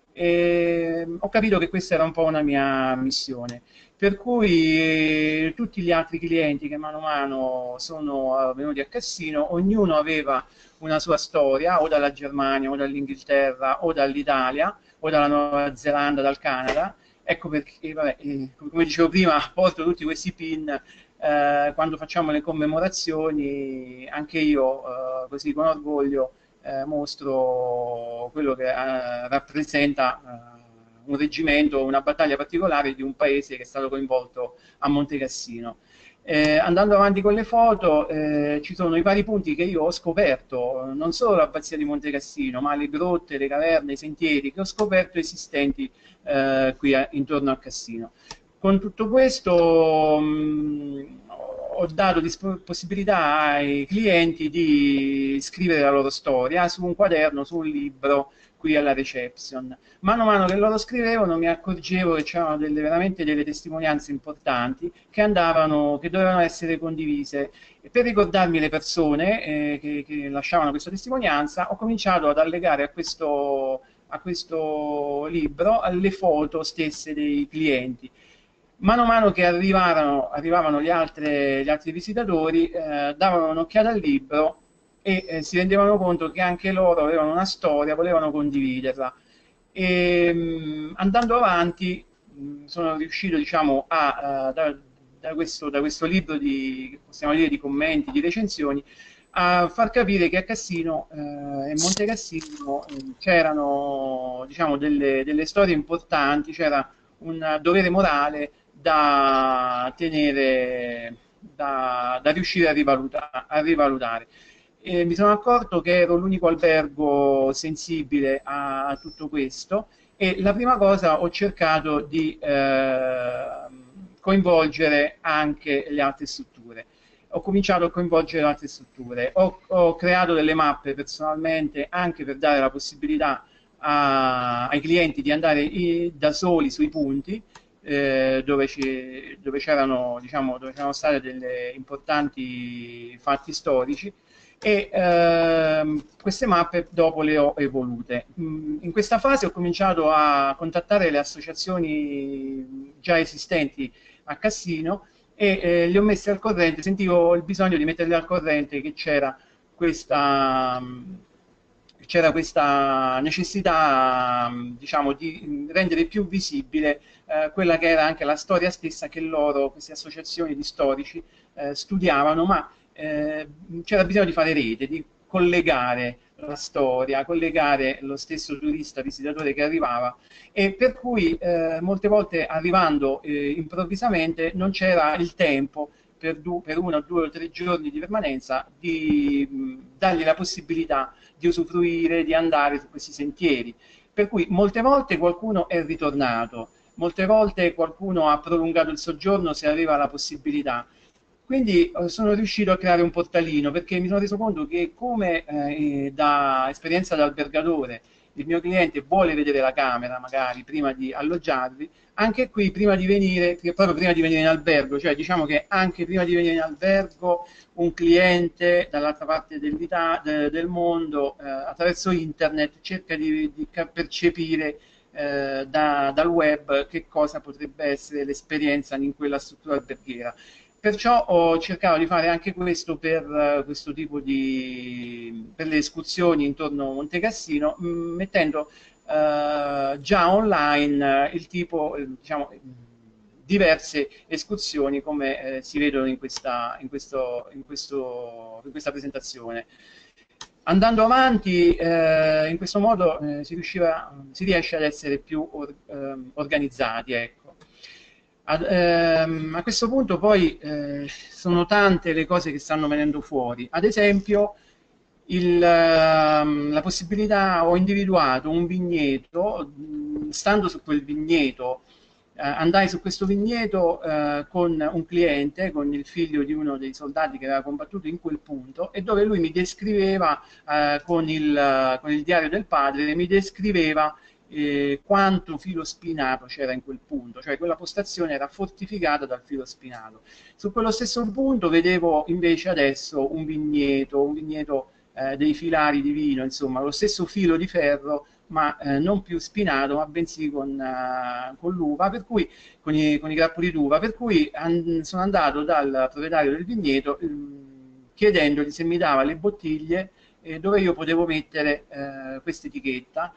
e ho capito che questa era un po' una mia missione. Per cui eh, tutti gli altri clienti che mano a mano sono venuti a Cassino, ognuno aveva una sua storia, o dalla Germania, o dall'Inghilterra, o dall'Italia, o dalla Nuova Zelanda, dal Canada. Ecco perché, vabbè, eh, come dicevo prima, porto tutti questi pin eh, quando facciamo le commemorazioni, anche io, eh, così con orgoglio, eh, mostro quello che eh, rappresenta eh, un reggimento, una battaglia particolare di un paese che è stato coinvolto a Monte Cassino. Eh, andando avanti con le foto, eh, ci sono i vari punti che io ho scoperto, non solo l'abbazia di Monte Cassino, ma le grotte, le caverne, i sentieri che ho scoperto esistenti eh, qui a, intorno a Cassino. Con tutto questo mh, ho dato possibilità ai clienti di scrivere la loro storia su un quaderno, su un libro qui alla reception. Mano a mano che loro scrivevano mi accorgevo che c'erano delle, veramente delle testimonianze importanti che andavano, che dovevano essere condivise. E per ricordarmi le persone eh, che, che lasciavano questa testimonianza, ho cominciato ad allegare a questo, a questo libro alle foto stesse dei clienti. Mano a mano che arrivavano, arrivavano gli, altre, gli altri visitatori, eh, davano un'occhiata al libro e eh, si rendevano conto che anche loro avevano una storia, volevano condividerla. E, mh, andando avanti, mh, sono riuscito, diciamo, a, uh, da, da, questo, da questo libro di, possiamo dire, di commenti, di recensioni, a far capire che a Cassino eh, e Monte Cassino eh, c'erano, diciamo, delle, delle storie importanti, c'era un dovere morale da tenere, da, da riuscire a, rivaluta, a rivalutare. E mi sono accorto che ero l'unico albergo sensibile a, a tutto questo e la prima cosa ho cercato di eh, coinvolgere anche le altre strutture. Ho cominciato a coinvolgere altre strutture, ho, ho creato delle mappe personalmente anche per dare la possibilità a, ai clienti di andare i, da soli sui punti eh, dove, ci, dove c'erano, diciamo, dove c'erano state delle importanti fatti storici, e ehm, queste mappe dopo le ho evolute. In questa fase ho cominciato a contattare le associazioni già esistenti a Cassino e eh, le ho messe al corrente, sentivo il bisogno di metterle al corrente che c'era questa, c'era questa necessità, diciamo, di rendere più visibile eh, quella che era anche la storia stessa che loro, queste associazioni di storici, eh, studiavano, ma eh, c'era bisogno di fare rete, di collegare la storia, collegare lo stesso turista visitatore che arrivava, e per cui eh, molte volte arrivando eh, improvvisamente non c'era il tempo per, per uno, due o tre giorni di permanenza di mh, dargli la possibilità di usufruire, di andare su questi sentieri. Per cui molte volte qualcuno è ritornato, molte volte qualcuno ha prolungato il soggiorno se aveva la possibilità. Quindi sono riuscito a creare un portalino perché mi sono reso conto che, come eh, da esperienza da albergatore, il mio cliente vuole vedere la camera magari prima di alloggiarvi, anche qui prima di venire, proprio prima di venire in albergo, cioè diciamo che anche prima di venire in albergo un cliente dall'altra parte del, del mondo eh, attraverso internet cerca di, di percepire eh, da, dal web che cosa potrebbe essere l'esperienza in quella struttura alberghiera. Perciò ho cercato di fare anche questo per uh, questo tipo di per le escursioni intorno a Monte Cassino, mh, mettendo uh, già online uh, il tipo, eh, diciamo, diverse escursioni come eh, si vedono in questa, in, questo, in, questo, in questa presentazione. Andando avanti, eh, in questo modo eh, si, riusciva, si riesce ad essere più or, eh, organizzati, ecco. Ad, ehm, a questo punto poi eh, sono tante le cose che stanno venendo fuori. Ad esempio, il, ehm, la possibilità, ho individuato un vigneto, stando su quel vigneto, eh, andai su questo vigneto eh, con un cliente, con il figlio di uno dei soldati che aveva combattuto in quel punto, e dove lui mi descriveva eh, con, il, con il diario del padre, mi descriveva Eh, quanto filo spinato c'era in quel punto, cioè quella postazione era fortificata dal filo spinato. Su quello stesso punto vedevo invece adesso un vigneto, un vigneto eh, dei filari di vino, insomma lo stesso filo di ferro, ma eh, non più spinato, ma bensì con, uh, con l'uva, per cui con i, con i grappoli d'uva, per cui an sono andato dal proprietario del vigneto ehm, chiedendogli se mi dava le bottiglie eh, dove io potevo mettere eh, questa etichetta.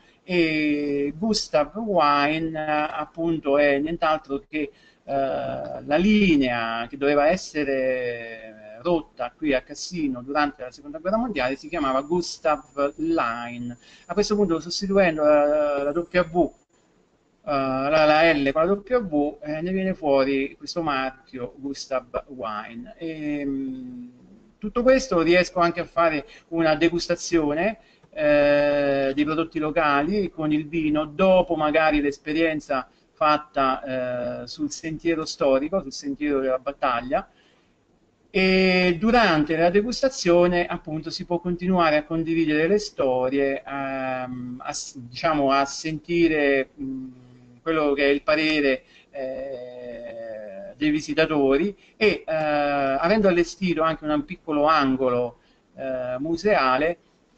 E Gustav Wine appunto è nient'altro che eh, la linea che doveva essere rotta qui a Cassino durante la seconda guerra mondiale, si chiamava Gustav Line. A questo punto, sostituendo la, la W, uh, la, la L con la W, eh, ne viene fuori questo marchio Gustav Wine. E, mh, tutto questo riesco anche a fare una degustazione Eh, dei prodotti locali con il vino dopo magari l'esperienza fatta eh, sul sentiero storico, sul sentiero della battaglia, e durante la degustazione appunto si può continuare a condividere le storie, ehm, a, diciamo, a sentire mh, quello che è il parere eh, dei visitatori, e eh, avendo allestito anche un piccolo angolo eh, museale,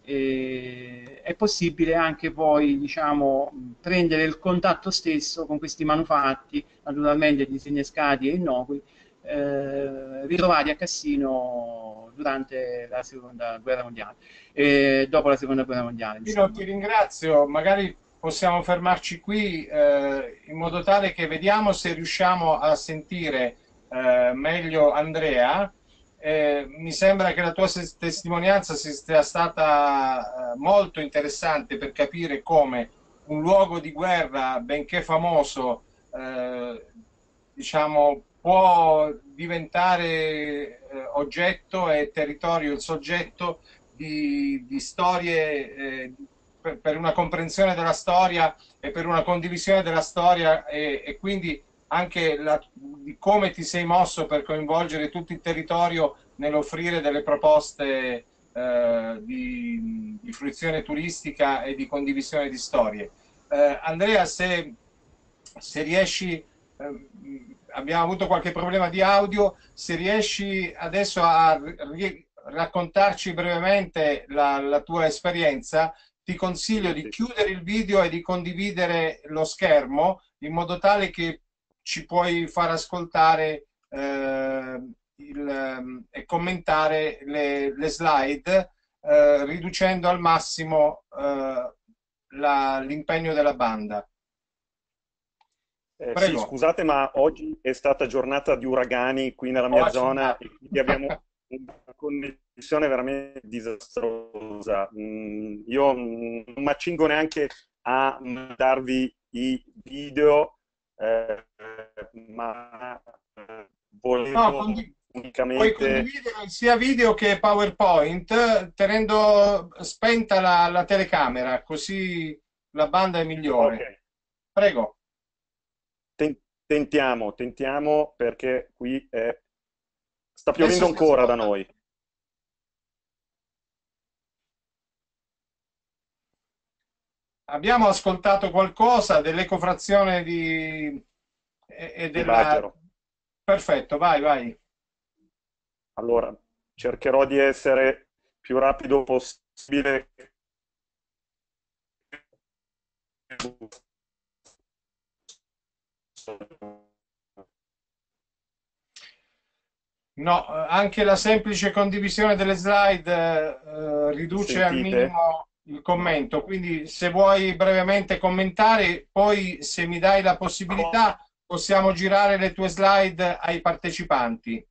Eh, è possibile anche poi, diciamo, prendere il contatto stesso con questi manufatti, naturalmente disinnescati e innocui, eh, ritrovati a Cassino durante la seconda guerra mondiale, eh, dopo la seconda guerra mondiale. Io ti ringrazio, magari possiamo fermarci qui eh, in modo tale che vediamo se riusciamo a sentire eh, meglio Andrea. Eh, mi sembra che la tua testimonianza sia stata eh, molto interessante per capire come un luogo di guerra, benché famoso, eh, diciamo, può diventare eh, oggetto e territorio, il soggetto di, di storie, eh, per, per una comprensione della storia e per una condivisione della storia, e, e quindi anche la, di come ti sei mosso per coinvolgere tutto il territorio nell'offrire delle proposte eh, di, di fruizione turistica e di condivisione di storie. Eh, Andrea, se, se riesci, eh, abbiamo avuto qualche problema di audio, se riesci adesso a ri- raccontarci brevemente la, la tua esperienza, ti consiglio di chiudere il video e di condividere lo schermo in modo tale che ci puoi far ascoltare eh, il, e commentare le, le slide eh, riducendo al massimo eh, la, l'impegno della banda. Eh, sì, Prego. scusate, ma oggi è stata giornata di uragani qui nella mia Oh, zona e quindi abbiamo una connessione veramente disastrosa. Mm, io non mi accingo neanche a mandarvi i video, eh, ma eh, No, volevo condiv- puoi unicamente... condividere sia video che PowerPoint tenendo spenta la, la telecamera, così la banda è Ok, migliore. Prego. ten- tentiamo, tentiamo perché qui è... sta Adesso piovendo si ancora da ascolta. noi. Abbiamo ascoltato qualcosa dell'ecofrazione di... e, e Di della... Baggero. Perfetto, vai, vai. Allora, cercherò di essere più rapido possibile. No, eh, anche la semplice condivisione delle slide eh, riduce al Sentite? minimo il No. commento, quindi se vuoi brevemente commentare, poi se mi dai la possibilità possiamo girare le tue slide ai partecipanti.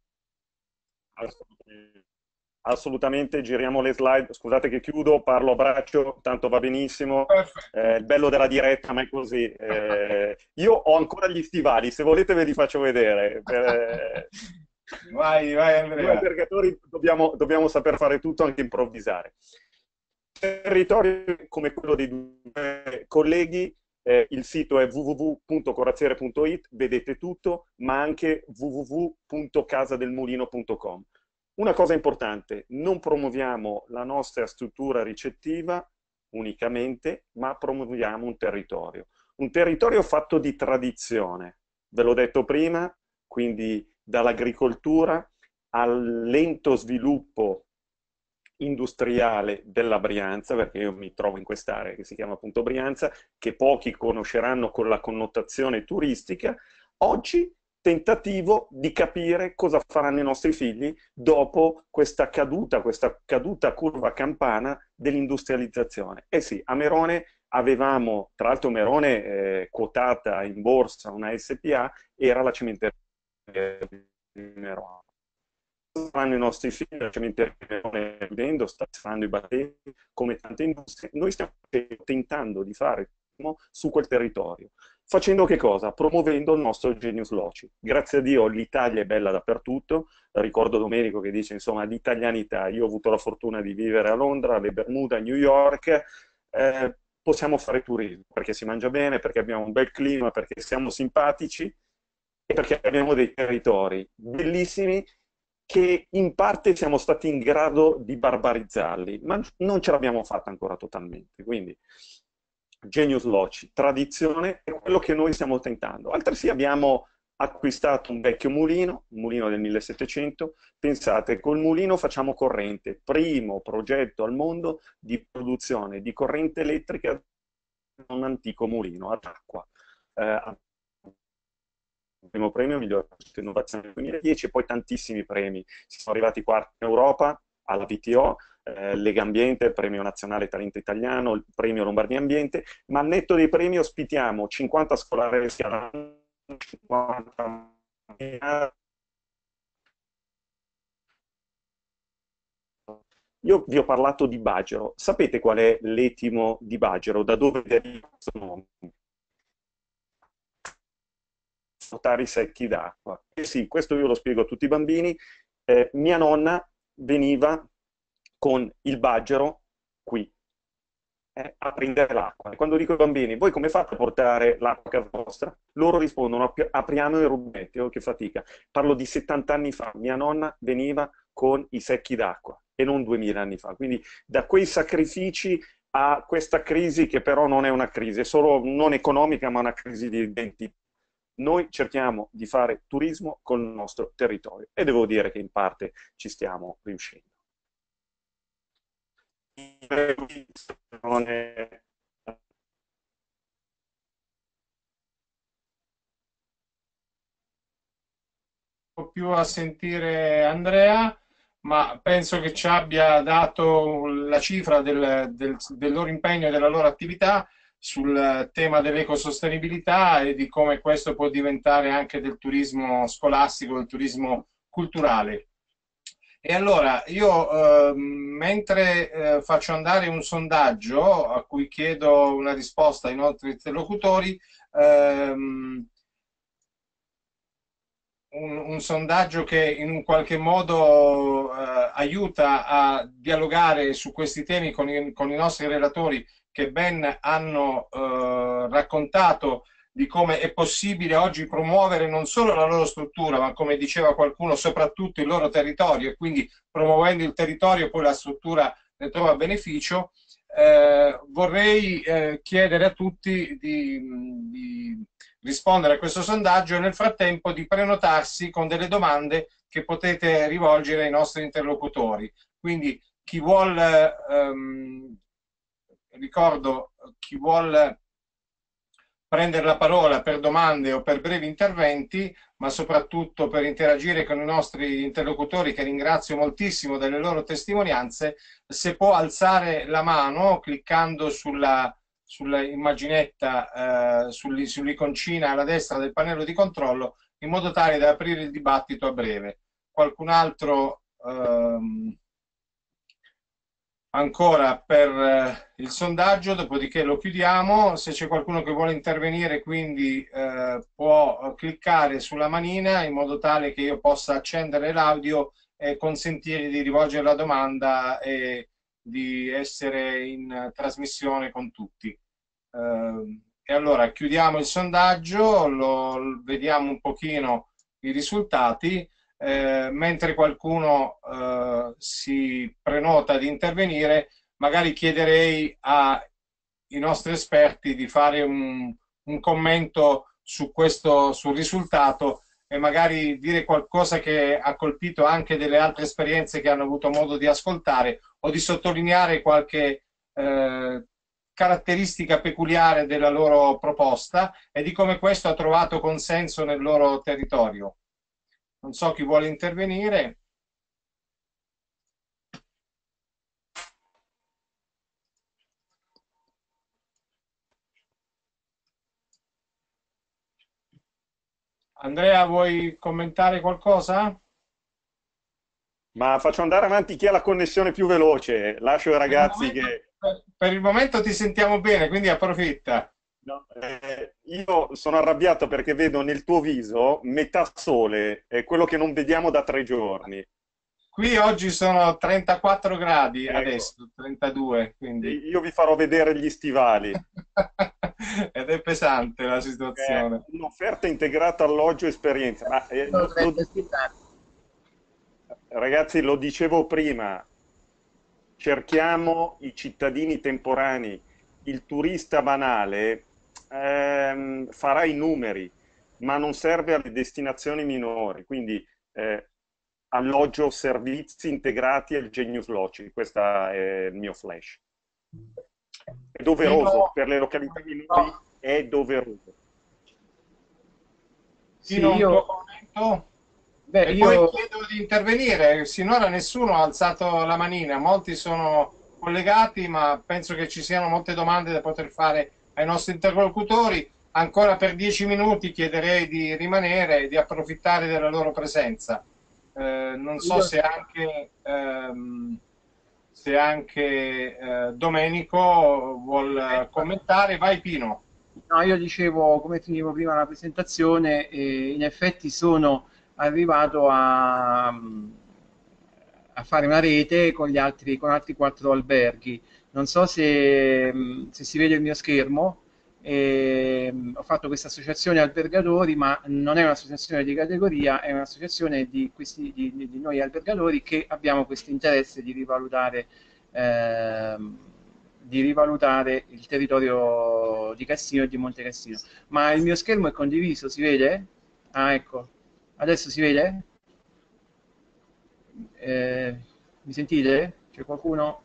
Assolutamente, giriamo le slide. Scusate che chiudo, parlo a braccio, tanto va benissimo. Perfetto. Eh, il bello della diretta, ma è così. Eh, io ho ancora gli stivali, se volete ve li faccio vedere. Per- Vai, vai Noi Andrea. albergatori dobbiamo, dobbiamo saper fare tutto, anche improvvisare. Territorio come quello dei due colleghi, eh, il sito è w w w punto corazziere punto it, vedete tutto, ma anche w w w punto casadelmulino punto com. Una cosa importante, non promuoviamo la nostra struttura ricettiva unicamente, ma promuoviamo un territorio. Un territorio fatto di tradizione, ve l'ho detto prima, quindi dall'agricoltura al lento sviluppo industriale della Brianza, perché io mi trovo in quest'area che si chiama appunto Brianza, che pochi conosceranno con la connotazione turistica. Oggi tentativo di capire cosa faranno i nostri figli dopo questa caduta, questa caduta curva campana dell'industrializzazione. Eh sì, a Merone avevamo, tra l'altro Merone eh, quotata in borsa, una S P A, era la cementeria di Merone. Fanno i nostri figli, la cementeria vivendo, sta facendo i battenti, come tante industrie. Noi stiamo tentando di fare su quel territorio. Facendo che cosa? Promuovendo il nostro Genius Loci. Grazie a Dio l'Italia è bella dappertutto. Ricordo Domenico che dice, insomma, l'italianità. Io ho avuto la fortuna di vivere a Londra, alle Bermuda, a New York. Eh, possiamo fare turismo, perché si mangia bene, perché abbiamo un bel clima, perché siamo simpatici e perché abbiamo dei territori bellissimi che in parte siamo stati in grado di barbarizzarli, ma non ce l'abbiamo fatta ancora totalmente. Quindi Genius Loci, tradizione, è quello che noi stiamo tentando. Altresì abbiamo acquistato un vecchio mulino, un mulino del millesettecento. Pensate, col mulino facciamo corrente, primo progetto al mondo di produzione di corrente elettrica da un antico mulino ad acqua. Eh, primo premio miglior innovazione nel duemiladieci e poi tantissimi premi. Si sono arrivati quarti in Europa alla V T O, eh, Lega Ambiente, Premio Nazionale Talento Italiano, il Premio Lombardia Ambiente, ma al netto dei premi ospitiamo cinquanta scolari cinquanta Io vi ho parlato di Baggero. Sapete qual è l'etimo di Baggero? Da dove deriva questo nome? Notare secchi d'acqua. Eh sì, questo io lo spiego a tutti i bambini. Eh, mia nonna veniva con il baggero qui eh, a prendere l'acqua. E quando dico ai bambini, voi come fate a portare l'acqua a casa vostra? Loro rispondono, "Ap- apriamo i rubetti", oh che fatica. Parlo di settanta anni fa, mia nonna veniva con i secchi d'acqua e non duemila anni fa. Quindi da quei sacrifici a questa crisi che però non è una crisi, è solo non economica ma una crisi di identità. Noi cerchiamo di fare turismo col nostro territorio e devo dire che in parte ci stiamo riuscendo. Non è- po' più a sentire Andrea, ma penso che ci abbia dato la cifra del, del- del loro impegno e della loro attività sul tema dell'ecosostenibilità e di come questo può diventare anche del turismo scolastico, del turismo culturale. E allora io, eh, mentre eh, faccio andare un sondaggio a cui chiedo una risposta ai nostri interlocutori, ehm, un, un sondaggio che in un qualche modo eh, aiuta a dialogare su questi temi con i, con i nostri relatori che ben hanno eh, raccontato di come è possibile oggi promuovere non solo la loro struttura, ma come diceva qualcuno, soprattutto il loro territorio e quindi promuovendo il territorio poi la struttura ne trova beneficio. Eh, vorrei eh, chiedere a tutti di, di rispondere a questo sondaggio e nel frattempo di prenotarsi con delle domande che potete rivolgere ai nostri interlocutori. Quindi chi vuol, ehm, ricordo, chi vuol prendere la parola per domande o per brevi interventi, ma soprattutto per interagire con i nostri interlocutori, che ringrazio moltissimo delle loro testimonianze, se può alzare la mano cliccando sulla sull'immaginetta, eh, sull'iconcina alla destra del pannello di controllo, in modo tale da aprire il dibattito a breve. Qualcun altro ehm, ancora per eh, il sondaggio, dopodiché lo chiudiamo. Se c'è qualcuno che vuole intervenire, quindi eh, può cliccare sulla manina in modo tale che io possa accendere l'audio e consentirgli di rivolgere la domanda e di essere in trasmissione con tutti. Eh, e allora chiudiamo il sondaggio, lo, vediamo un pochino i risultati. Eh, mentre qualcuno eh, si prenota di intervenire, magari chiederei ai nostri esperti di fare un, un commento su questo, sul risultato e magari dire qualcosa che ha colpito anche delle altre esperienze che hanno avuto modo di ascoltare o di sottolineare qualche eh, caratteristica peculiare della loro proposta e di come questo ha trovato consenso nel loro territorio. Non so chi vuole intervenire. Andrea, vuoi commentare qualcosa? Ma faccio andare avanti chi ha la connessione più veloce, lascio ai Per il ragazzi momento, che... per, per il momento ti sentiamo bene, quindi approfitta. No, eh, io sono arrabbiato perché vedo nel tuo viso metà sole, è quello che non vediamo da tre giorni. Qui oggi sono trentaquattro gradi, Ecco, adesso trentadue, quindi io vi farò vedere gli stivali. ed è pesante la È situazione. un'offerta integrata alloggio esperienza. Ma eh, lo, lo Dovrebbe dico- aspettare. ragazzi, lo dicevo prima, cerchiamo i cittadini temporanei. Il turista banale ehm, farà i numeri, ma non serve alle destinazioni minori. Quindi eh, alloggio servizi integrati al Genius Loci. Questo è il mio flash. È doveroso, Fino, per le località minori no, è doveroso. fino Sì, a un tuo io, commento beh, e poi io chiedo di intervenire. Sinora nessuno ha alzato la manina, molti sono collegati, ma penso che ci siano molte domande da poter fare ai nostri interlocutori. Ancora per dieci minuti chiederei di rimanere e di approfittare della loro presenza. Eh, non so io se anche, ehm, se anche eh, Domenico vuol commentare. Vai Pino. No, io dicevo, come finivo prima la presentazione, eh, in effetti sono arrivato a, a fare una rete con gli altri, con altri quattro alberghi Non so se, se si vede il mio schermo. E, ho fatto questa associazione albergatori, ma non è un'associazione di categoria, è un'associazione di, questi, di, di noi albergatori che abbiamo questo interesse di rivalutare, ehm, di rivalutare il territorio di Cassino e di Monte Cassino. Ma il mio schermo è condiviso, si vede? Ah, ecco. Adesso si vede? Eh, mi sentite? C'è qualcuno?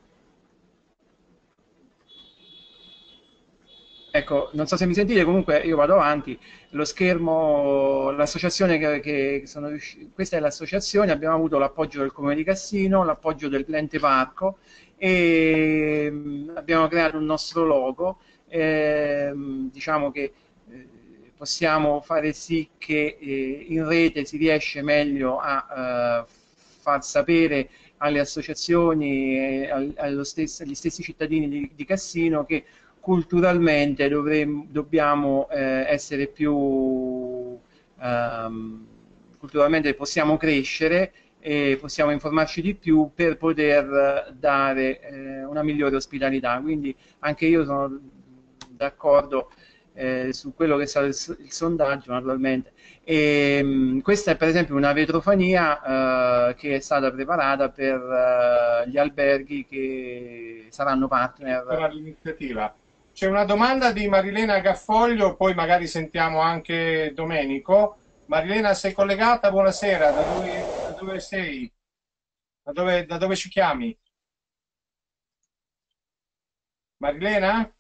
Ecco, non so se mi sentite, comunque io vado avanti. Lo schermo, l'associazione che, che sono riusciti, questa è l'associazione, abbiamo avuto l'appoggio del Comune di Cassino, l'appoggio dell'ente parco e mh, abbiamo creato un nostro logo. E, mh, diciamo che eh, possiamo fare sì che eh, in rete si riesce meglio a eh, far sapere alle associazioni e al- allo stesso- agli stessi cittadini di, di Cassino che culturalmente dovremmo, dobbiamo eh, essere più ehm, culturalmente possiamo crescere e possiamo informarci di più per poter dare eh, una migliore ospitalità. Quindi anche io sono d'accordo eh, su quello che è stato il, il sondaggio, naturalmente. E, mh, questa è per esempio una vetrofania eh, che è stata preparata per eh, gli alberghi che saranno partner. L'iniziativa. C'è una domanda di Marilena Gaffoglio, poi magari sentiamo anche Domenico. Marilena, sei collegata? Buonasera, da dove, da dove sei? Da dove, da dove ci chiami? Marilena?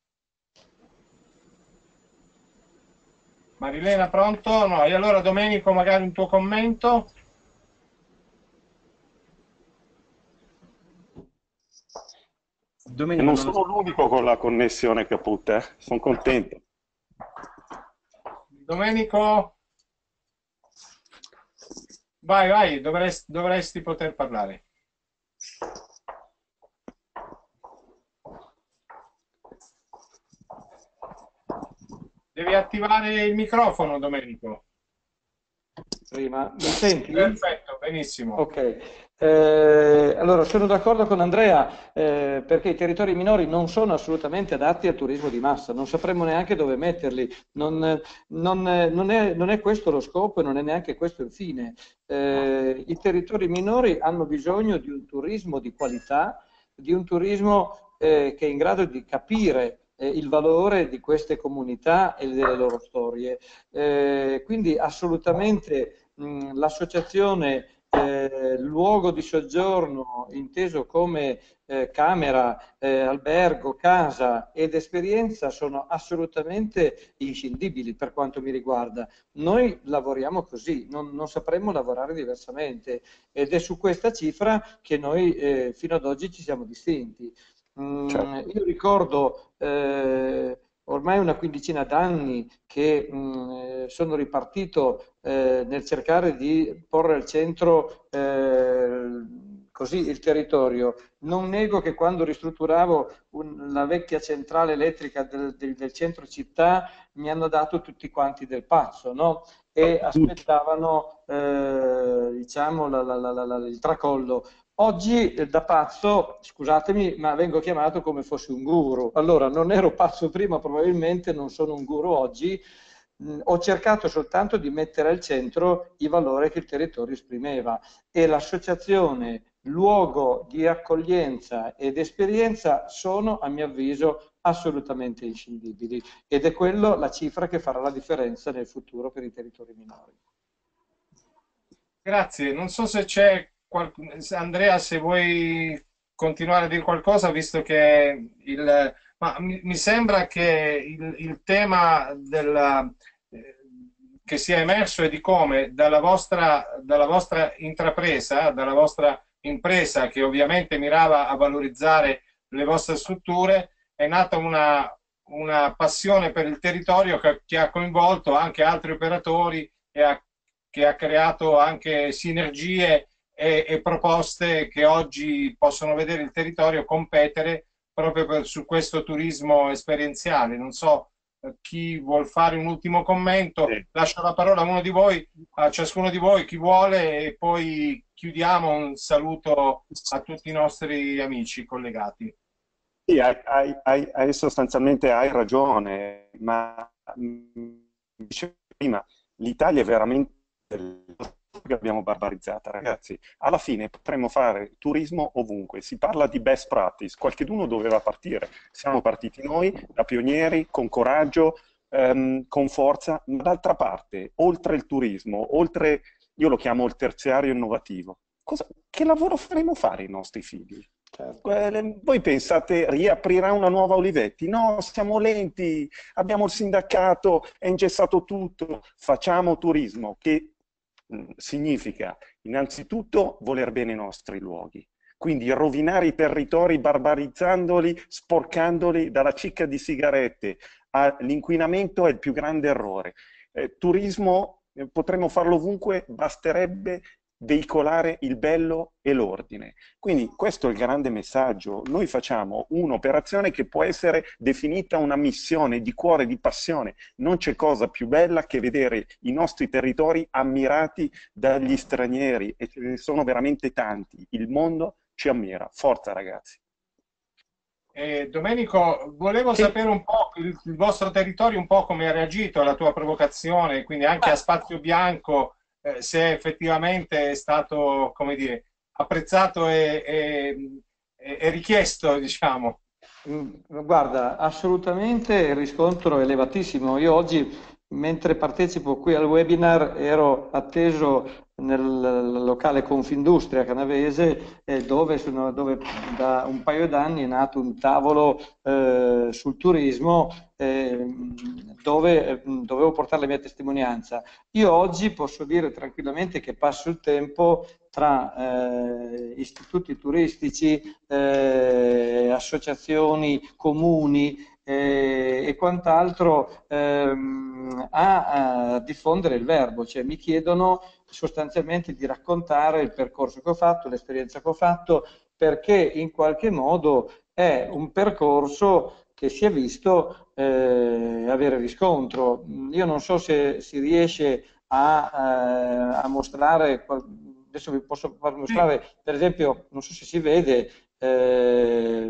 Marilena, pronto? No, e allora Domenico, magari un tuo commento? E non sono l'unico con la connessione caput, eh? Sono contento. Domenico? Vai, vai, dovresti, dovresti poter parlare. Devi attivare il microfono, Domenico. Prima, mi senti? Perfetto, benissimo. Ok. Eh, allora, sono d'accordo con Andrea eh, perché i territori minori non sono assolutamente adatti al turismo di massa, non sapremmo neanche dove metterli, non, non, non, è, non è questo lo scopo e non è neanche questo il fine. Eh, I territori minori hanno bisogno di un turismo di qualità, di un turismo eh, che è in grado di capire eh, il valore di queste comunità e delle loro storie. Eh, quindi assolutamente l'associazione eh, luogo di soggiorno inteso come eh, camera, eh, albergo, casa ed esperienza sono assolutamente inscindibili per quanto mi riguarda. Noi lavoriamo così, non, non sapremmo lavorare diversamente ed è su questa cifra che noi eh, fino ad oggi ci siamo distinti. Mm, certo. Io ricordo eh, ormai una quindicina d'anni che mh, sono ripartito eh, nel cercare di porre al centro eh, così il territorio. Non nego che quando ristrutturavo un, la vecchia centrale elettrica del, del, del centro città mi hanno dato tutti quanti del pazzo, no? E aspettavano eh, diciamo la, la, la, la, il tracollo. Oggi eh, da pazzo, scusatemi, ma vengo chiamato come fossi un guru. Allora, non ero pazzo prima, probabilmente non sono un guru oggi. Mh, ho cercato soltanto di mettere al centro i valori che il territorio esprimeva e l'associazione, luogo di accoglienza ed esperienza sono, a mio avviso, assolutamente inscindibili ed è quello la cifra che farà la differenza nel futuro per i territori minori. Grazie, non so se c'è Andrea, se vuoi continuare a dire qualcosa, visto che il, ma mi, mi sembra che il, il tema della, eh, che sia emerso è di come dalla vostra, dalla vostra intrapresa, dalla vostra impresa, che ovviamente mirava a valorizzare le vostre strutture, è nata una, una passione per il territorio che, che ha coinvolto anche altri operatori e ha, che ha creato anche sinergie E, e proposte che oggi possono vedere il territorio competere proprio per, su questo turismo esperienziale. Non so eh, chi vuol fare un ultimo commento, sì. Lascio la parola a uno di voi, a ciascuno di voi, chi vuole, e poi chiudiamo. Un saluto a tutti i nostri amici collegati. Sì, hai, hai- hai- hai- sostanzialmente hai ragione, ma mh, dicevo prima, l'Italia è veramente che abbiamo barbarizzata, ragazzi. Alla fine potremmo fare turismo ovunque. Si parla di best practice, qualcheduno doveva partire. Siamo partiti noi, da pionieri, con coraggio, ehm, con forza, ma d'altra parte, oltre il turismo, oltre, io lo chiamo il terziario innovativo, cosa- che lavoro faremo fare ai nostri figli? Certo. Eh, Voi pensate riaprirà una nuova Olivetti? No, siamo lenti, abbiamo il sindacato, è ingessato tutto, facciamo turismo, che mh, significa innanzitutto voler bene i nostri luoghi. Quindi rovinare i territori barbarizzandoli, sporcandoli dalla cicca di sigarette all'inquinamento è il più grande errore. Eh, turismo eh, potremmo farlo ovunque, basterebbe veicolare il bello e l'ordine. Quindi questo è il grande messaggio. Noi facciamo un'operazione che può essere definita una missione di cuore, di passione. Non c'è cosa più bella che vedere i nostri territori ammirati dagli stranieri, e ce ne sono veramente tanti. Il mondo ci ammira. Forza, ragazzi. Eh, Domenico, volevo Sì. sapere un po' il, il vostro territorio, un po' come ha reagito alla tua provocazione, quindi anche a Spazio Bianco, eh, se effettivamente è stato, come dire, apprezzato e, e- e- e richiesto, diciamo. Mm, Guarda, assolutamente il riscontro è elevatissimo. Io oggi, mentre partecipo qui al webinar, ero atteso nel locale Confindustria Canavese, eh, dove, sono- dove da un paio d'anni è nato un tavolo eh, sul turismo, eh, dove eh, dovevo portare la mia testimonianza. Io oggi posso dire tranquillamente che passo il tempo tra eh, istituti turistici, eh, associazioni, comuni eh, e quant'altro ehm, a, a diffondere il verbo, cioè mi chiedono sostanzialmente di raccontare il percorso che ho fatto, l'esperienza che ho fatto, perché in qualche modo è un percorso che si è visto eh, avere riscontro. Io non so se si riesce a, eh, a mostrare, adesso vi posso far Sì. mostrare, per esempio, non so se si vede eh,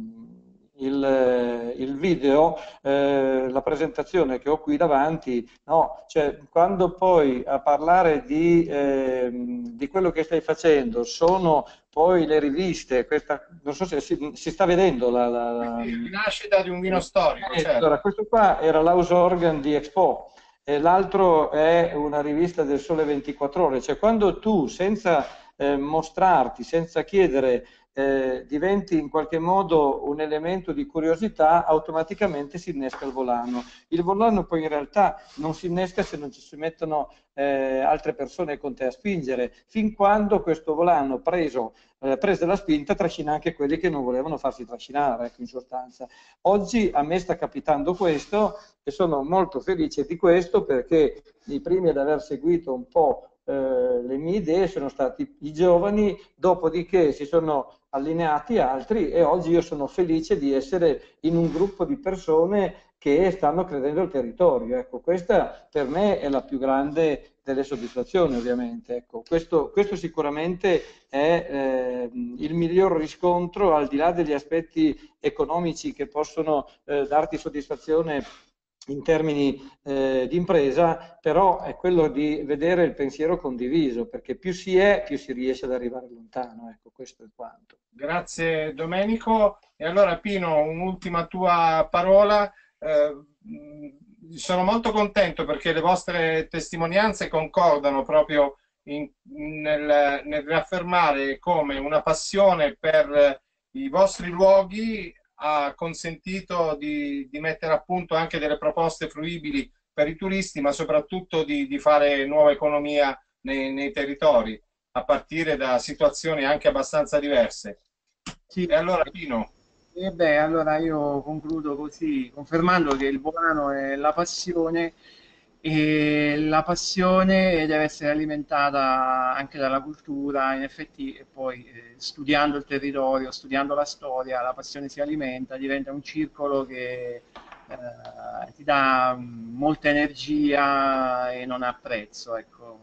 il, il video, eh, la presentazione che ho qui davanti, no? Cioè, quando poi a parlare di, eh, di quello che stai facendo sono poi le riviste, questa, non so se si, si sta vedendo la, la, la- Quindi la rinascita di un vino storico, eh, allora, certo. questo qua era l'House Organ di Expo, e l'altro è una rivista del Sole ventiquattro Ore, cioè quando tu senza eh, mostrarti, senza chiedere, eh, diventi in qualche modo un elemento di curiosità, automaticamente si innesca il volano. Il volano poi in realtà non si innesca se non ci si mettono eh, altre persone con te a spingere, fin quando questo volano preso, eh, presa la spinta trascina anche quelli che non volevano farsi trascinare, ecco, in sostanza. Oggi a me sta capitando questo e sono molto felice di questo, perché i primi ad aver seguito un po' eh, le mie idee sono stati i giovani, dopodiché si sono allineati altri e oggi io sono felice di essere in un gruppo di persone che stanno credendo al territorio. Ecco, questa per me è la più grande delle soddisfazioni, ovviamente. Ecco, questo, questo sicuramente è eh, il miglior riscontro, al di là degli aspetti economici che possono eh, darti soddisfazione in termini eh, di impresa, però è quello di vedere il pensiero condiviso, perché più si è, più si riesce ad arrivare lontano. Ecco, questo è quanto. Grazie Domenico. E allora Pino, un'ultima tua parola. Eh, mh, sono molto contento perché le vostre testimonianze concordano proprio in- nel, nel riaffermare come una passione per i vostri luoghi ha consentito di, di mettere a punto anche delle proposte fruibili per i turisti, ma soprattutto di, di fare nuova economia nei, nei territori, a partire da situazioni anche abbastanza diverse. Sì. E allora Pino, E beh, allora io concludo così, confermando che il volano è la passione e la passione deve essere alimentata anche dalla cultura, in effetti, e poi eh, studiando il territorio, studiando la storia, la passione si alimenta, diventa un circolo che eh, ti dà mm, molta energia e non ha prezzo, ecco.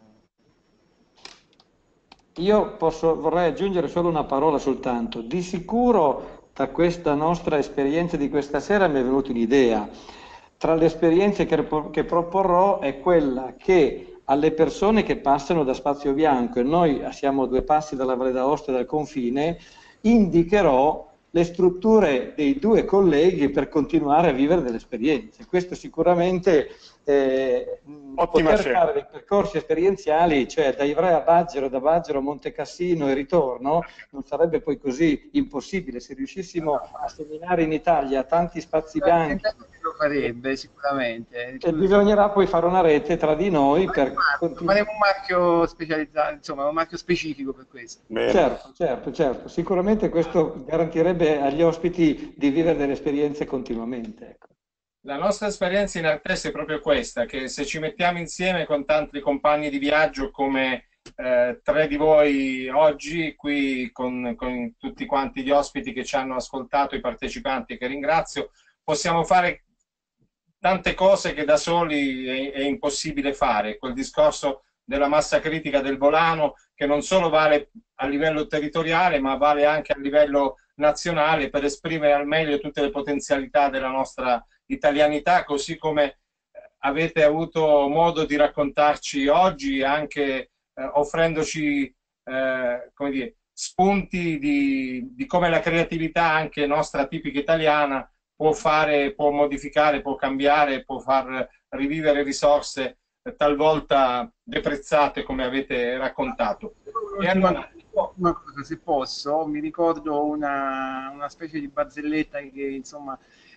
Io posso, vorrei aggiungere solo una parola soltanto. Di sicuro da questa nostra esperienza di questa sera mi è venuta un'idea. Tra le esperienze che, che proporrò è quella che alle persone che passano da Spazio Bianco, e noi siamo a due passi dalla Valle d'Aosta e dal confine, indicherò le strutture dei due colleghi per continuare a vivere delle esperienze. Questo sicuramente, eh, poter scelta. fare dei percorsi esperienziali, cioè da Ivrea a Baggero, da Baggero a Montecassino e ritorno, non sarebbe poi così impossibile. Se riuscissimo a seminare in Italia tanti spazi bianchi, lo farebbe sicuramente. e bisognerà poi fare una rete tra di noi per faremo un marchio specializzato, insomma un marchio specifico per questo. Bene. Certo, certo, certo. Sicuramente questo garantirebbe agli ospiti di vivere delle esperienze continuamente. Ecco. La nostra esperienza in Artes è proprio questa, che se ci mettiamo insieme con tanti compagni di viaggio come eh, tre di voi oggi, qui con, con tutti quanti gli ospiti che ci hanno ascoltato, i partecipanti che ringrazio, possiamo fare tante cose che da soli è, è impossibile fare. Quel discorso della massa critica del volano, che non solo vale a livello territoriale, ma vale anche a livello nazionale, per esprimere al meglio tutte le potenzialità della nostra italianità, così come avete avuto modo di raccontarci oggi, anche eh, offrendoci eh, come dire, spunti di, di come la creatività anche nostra tipica italiana può fare, può modificare, può cambiare, può far rivivere risorse eh, talvolta deprezzate, come avete raccontato. E allora, una cosa, se posso, mi ricordo una, una specie di barzelletta che insomma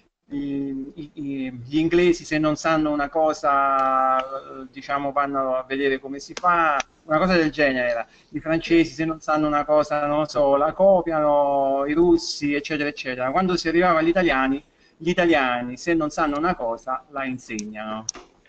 i, i, gli inglesi, se non sanno una cosa, diciamo, vanno a vedere come si fa, una cosa del genere era. I francesi, se non sanno una cosa, non lo so, la copiano, i russi, eccetera, eccetera. Quando si arrivava agli italiani, gli italiani, se non sanno una cosa, la insegnano.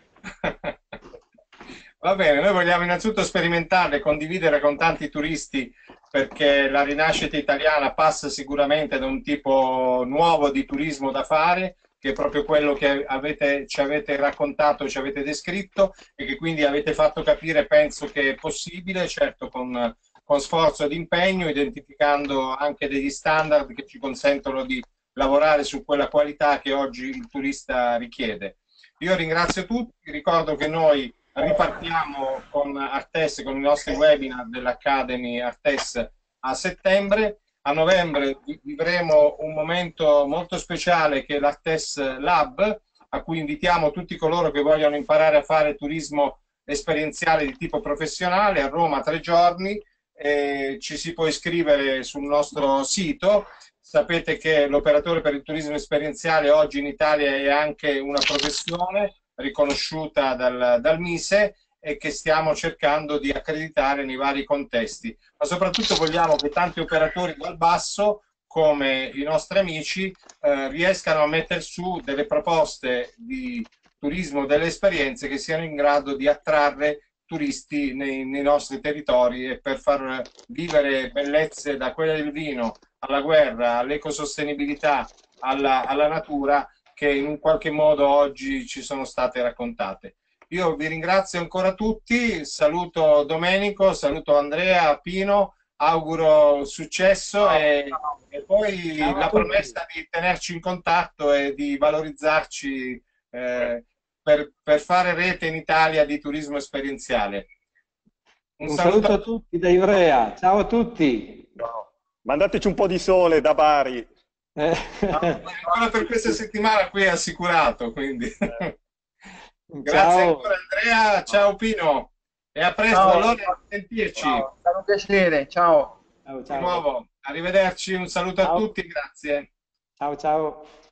Va bene, noi vogliamo innanzitutto sperimentarle, condividere con tanti turisti, perché la rinascita italiana passa sicuramente da un tipo nuovo di turismo da fare, che è proprio quello che avete, ci avete raccontato, ci avete descritto, e che quindi avete fatto capire, penso che è possibile, certo con, con sforzo ed impegno, identificando anche degli standard che ci consentono di lavorare su quella qualità che oggi il turista richiede. Io ringrazio tutti, ricordo che noi ripartiamo con Artes, con i nostri webinar dell'Academy Artes a settembre. A novembre vivremo un momento molto speciale che è l'Artes Lab, a cui invitiamo tutti coloro che vogliono imparare a fare turismo esperienziale di tipo professionale. A Roma tre giorni, eh, ci si può iscrivere sul nostro sito. Sapete che l'operatore per il turismo esperienziale oggi in Italia è anche una professione riconosciuta dal, dal MISE, e che stiamo cercando di accreditare nei vari contesti, ma soprattutto vogliamo che tanti operatori dal basso, come i nostri amici, eh, riescano a mettere su delle proposte di turismo, delle esperienze che siano in grado di attrarre turisti nei, nei nostri territori, e per far vivere bellezze da quelle del vino alla guerra, all'ecosostenibilità, alla, alla natura, che in un qualche modo oggi ci sono state raccontate. Io vi ringrazio ancora tutti, saluto Domenico, saluto Andrea, Pino, auguro successo e, e poi la promessa di tenerci in contatto e di valorizzarci eh, per, per fare rete in Italia di turismo esperienziale. Un, un saluto, saluto a tutti da Ivrea, ciao a tutti. No. Mandateci un po' di sole da Bari. Eh. No, ancora per questa settimana qui è assicurato, quindi eh. Grazie ciao. ancora Andrea, ciao Pino, e a presto, ciao. Allora a sentirci. Ciao. È stato un piacere, ciao. Ciao, ciao. Di nuovo, arrivederci, un saluto ciao. A tutti, grazie. Ciao ciao.